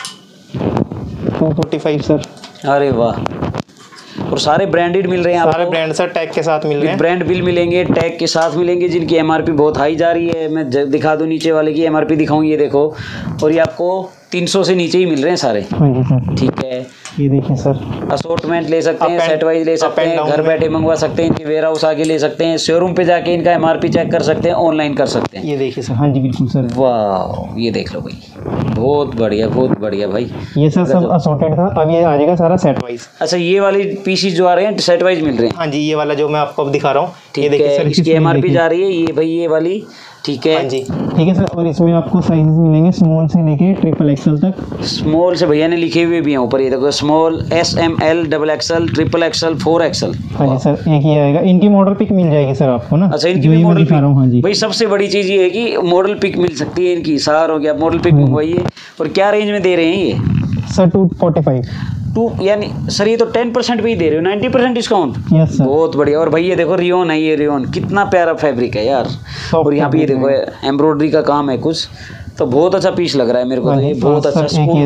Speaker 2: 245 सर।
Speaker 1: अरे वाह, और सारे ब्रांडेड मिल रहे हैं
Speaker 2: सारे
Speaker 1: आपको?
Speaker 2: ब्रांड सर टैग के साथ मिल रहे हैं।
Speaker 1: ब्रांड बिल मिलेंगे, टैग के साथ मिलेंगे, जिनकी एमआरपी बहुत हाई जा रही है। मैं दिखा दूं नीचे वाले की एमआरपी दिखाऊं, ये देखो। और ये आपको 300 से नीचे ही मिल रहे हैं सारे,
Speaker 2: हाँ जी सर।
Speaker 1: ठीक है।
Speaker 2: ये देखिए सर,
Speaker 1: असॉर्टमेंट ले सकते हैं,
Speaker 2: Up and-
Speaker 1: सेट वाइज ले
Speaker 2: up
Speaker 1: सकते
Speaker 2: and
Speaker 1: हैं,
Speaker 2: down
Speaker 1: घर
Speaker 2: में।
Speaker 1: बैठे मंगवा सकते हैं, इनकी वेयर हाउस आके ले सकते हैं, शोरूम पे जाके इनका एमआरपी चेक कर सकते हैं, ऑनलाइन कर सकते हैं।
Speaker 2: ये देखिए सर। हाँ जी बिल्कुल सर।
Speaker 1: वाह, ये देख लो भाई, बहुत बढ़िया, बहुत बढ़िया भाई।
Speaker 2: ये सर सब असॉर्टेड था, अब ये आ जाएगा सारा सेट वाइज।
Speaker 1: अच्छा, ये वाली पीसीज जो आ रहे हैं सेट वाइज मिल रहे हैं?
Speaker 2: हाँ जी, ये वाला जो मैं आपको अब दिखा रहा हूँ, ये
Speaker 1: ठीक
Speaker 2: देखिए
Speaker 1: है।
Speaker 2: सर।
Speaker 1: इसकी एमआरपी जा रही है ये भाई, ये वाली, ठीक है।
Speaker 2: हाँ जी, ठीक है सर। और इसमें आपको साइजेस मिलेंगे स्मॉल से लेके ट्रिपल एक्सएल तक।
Speaker 1: स्मॉल से भैया ने लिखे हुए भी हैं ऊपर, ये देखो small, SML, XXL, XXL, 4XL।
Speaker 2: हाँ जी सर, एक ही आएगा। इनकी मॉडल पिक मिल जाएगी सर आपको ना।
Speaker 1: अच्छा, इनकी
Speaker 2: जो
Speaker 1: भी
Speaker 2: ये मैं
Speaker 1: मॉडल
Speaker 2: दिखा रहा हूँ। हाँ जी
Speaker 1: पिक भाई, सबसे बड़ी चीज़ ये है कि मॉडल पिक मिल सकती है इनकी। सार हो गया, मॉडल पिक मंगवाइए। और क्या रेंज में दे रहे हैं ये?
Speaker 2: सर 245।
Speaker 1: यानी सर ये तो 10% भी दे रहे हो, 90% डिस्काउंट।
Speaker 2: Yes sir.
Speaker 1: बहुत बढ़िया। और भाई ये देखो रियोन है, ये रियोन कितना प्यारा फैब्रिक है यार। और यहाँ पे ये देखो एम्ब्रॉयडरी का काम है कुछ, तो बहुत अच्छा पीस लग रहा है मेरे को तो ये बहुत अच्छा।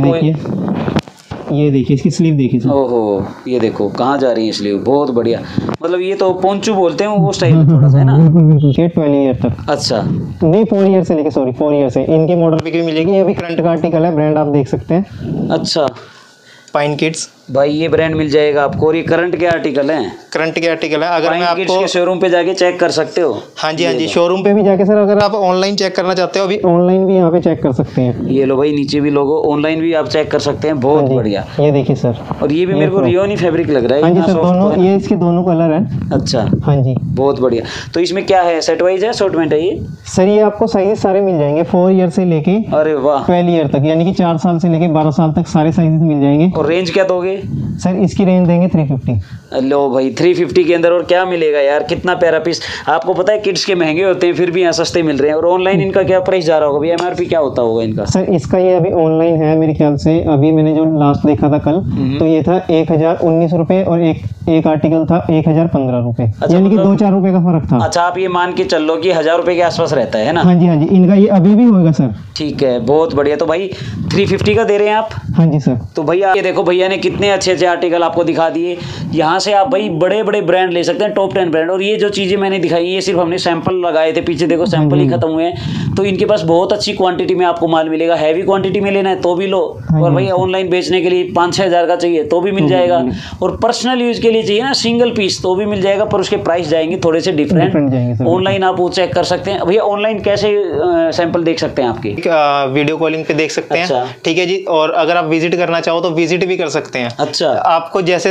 Speaker 2: ये देखिए इसकी स्लीव देखिए सर।
Speaker 1: ओहो ये देखो कहाँ जा रही है स्लीव, बहुत बढ़िया। मतलब ये तो पोंचू बोलते हैं वो स्टाइल थोड़ा सा है ना।
Speaker 2: बिल्कुल 12 ईयर तक।
Speaker 1: अच्छा
Speaker 2: नहीं 4 ईयर से लेके 4 ईयर से इनकी मॉडल भी मिलेगी। ये भी करंट का आर्टिकल है, ब्रांड आप देख सकते हैं।
Speaker 1: अच्छा
Speaker 2: पाइन किड्स
Speaker 1: भाई ये ब्रांड मिल जाएगा आपको। और ये करंट के आर्टिकल हैं?
Speaker 2: करंट के आर्टिकल है। अगर मैं आपको
Speaker 1: के शोरूम पे जाके चेक कर सकते हो।
Speaker 2: हाँ जी शोरूम पे भी जाके सर, अगर आप ऑनलाइन चेक करना चाहते हो अभी ऑनलाइन भी यहाँ पे चेक कर सकते हैं।
Speaker 1: ये लो भाई नीचे भी लोगो, ऑनलाइन भी आप चेक कर सकते हैं। बहुत बढ़िया।
Speaker 2: ये देखिए सर। और
Speaker 1: ये भी मेरे को रियोन ही फैब्रिक लग रहा है।
Speaker 2: हाँ जी सर, दोनों ये इसके दोनों कलर है।
Speaker 1: अच्छा
Speaker 2: हाँ जी
Speaker 1: बहुत बढ़िया। तो इसमें क्या है, सेट वाइज है असॉर्टमेंट है ये?
Speaker 2: सर ये आपको साइज सारे मिल जाएंगे 4 ईयर से लेके
Speaker 1: अरे वाह
Speaker 2: 12 ईयर तक, यानी कि 4 साल से लेके 12 साल तक सारे साइजेस मिल जाएंगे।
Speaker 1: और रेंज क्या दोगे
Speaker 2: सर? इसकी रेंज देंगे 350।
Speaker 1: लो भाई 350 के अंदर और क्या मिलेगा यार, कितना प्यारा पीस। आपको पता है किड्स के महंगे होते हैं फिर भी यहाँ सस्ते मिल रहे हैं। और ऑनलाइन इनका क्या प्राइस जा रहा होगा भैया, MRP क्या होता होगा इनका?
Speaker 2: सर इसका ये अभी ऑनलाइन है मेरे ख्याल से, अभी मैंने जो लास्ट देखा था कल, तो ये था 1019 रुपए और एक आर्टिकल था 1015 रुपए, यानी कि 2-4 रुपए का फर्क था।
Speaker 1: अच्छा आप ये मान के चल लो कि 1000 रुपए के आसपास रहता है ना?
Speaker 2: हाँ जी इनका ये अभी भी होगा सर।
Speaker 1: ठीक है बहुत बढ़िया। तो भाई 350 का दे रहे हैं आप?
Speaker 2: हाँ जी सर।
Speaker 1: तो भैया ये देखो भैया ने कितने अच्छे अच्छे आर्टिकल आपको दिखा दिए। यहाँ से आप भाई बड़े बड़े ब्रांड ले सकते हैं, टॉप 10 ब्रांड। और ये जो चीज़ें मैंने दिखाई ये सिर्फ हमने सैंपल लगाए थे, पीछे देखो सैंपल ही खत्म हुए हैं। तो इनके पास बहुत अच्छी क्वांटिटी में आपको माल मिलेगा। हैवी क्वांटिटी में लेना है तो भी लो, और भैया ऑनलाइन बेचने के लिए 5-6 हज़ार का चाहिए तो भी मिल जाएगा, और पर्सनल यूज के लिए चाहिए ना सिंगल पीस तो भी मिल जाएगा। पर उसके प्राइस जाएंगे थोड़े से डिफरेंट। ऑनलाइन आप वो चेक कर सकते हैं। भैया ऑनलाइन कैसे सैंपल देख सकते हैं आपके?
Speaker 2: वीडियो कॉलिंग पे देख सकते हैं। ठीक है जी। और अगर आप विजिट करना चाहो तो विजिट भी कर सकते हैं।
Speaker 1: अच्छा
Speaker 2: आपको जैसे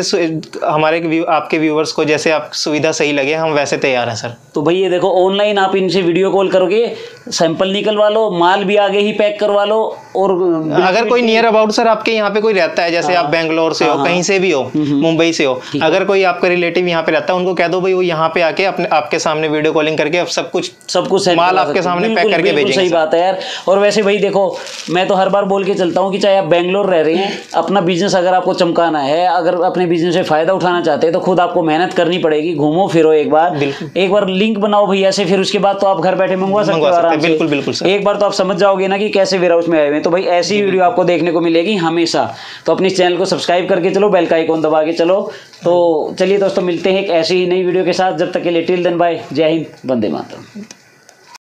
Speaker 2: आपके व्यूवर्स को जैसे आप सुविधा सही लगे हम वैसे तैयार हैं सर।
Speaker 1: तो भाई ये देखो ऑनलाइन आप इनसे वीडियो कॉल करोगे, सैंपल निकलवा लो, माल भी आगे ही पैक करवा लो। और
Speaker 2: अगर कोई नियर अबाउट सर आपके यहाँ पे कोई रहता है, जैसे आप बेंगलोर से हो, कहीं से भी हो, मुंबई से हो, अगर कोई आपका रिलेटिव यहाँ पे रहता है उनको कह दो भाई वो यहाँ पे आके आपके सामने वीडियो कॉलिंग करके सब कुछ माल आपके सामने पैक करके भेजेंगे।
Speaker 1: सही बात है यार। और वैसे भाई देखो मैं तो हर बार बोल के चलता हूँ कि चाहे आप बेंगलोर रह रहे हैं, अपना बिजनेस अगर आपको चमकाना है, अगर अपने बिजनेस से फायदा उठाना चाहते हैं तो खुद आपको मेहनत करनी पड़ेगी। घूमो फिरो एक बार लिंक बनाओ भैया से, फिर उसके बाद तो आप घर बैठे मंगवा सकते हो आराम से। बिल्कुल सर। एक बार तो आप समझ जाओगे ना कि कैसे वेयर हाउस में आए हुए हैं। तो भाई ऐसी वीडियो आपको देखने को मिलेगी हमेशा। तो अपने चैनल को सब्सक्राइब करके चलो, बेल का आइकॉन दबा के चलो। तो चलिए दोस्तों मिलते हैं एक ऐसी ही नई वीडियो के साथ। जब तक के लिए टिल देन बाय, जय हिंद, वंदे मातरम।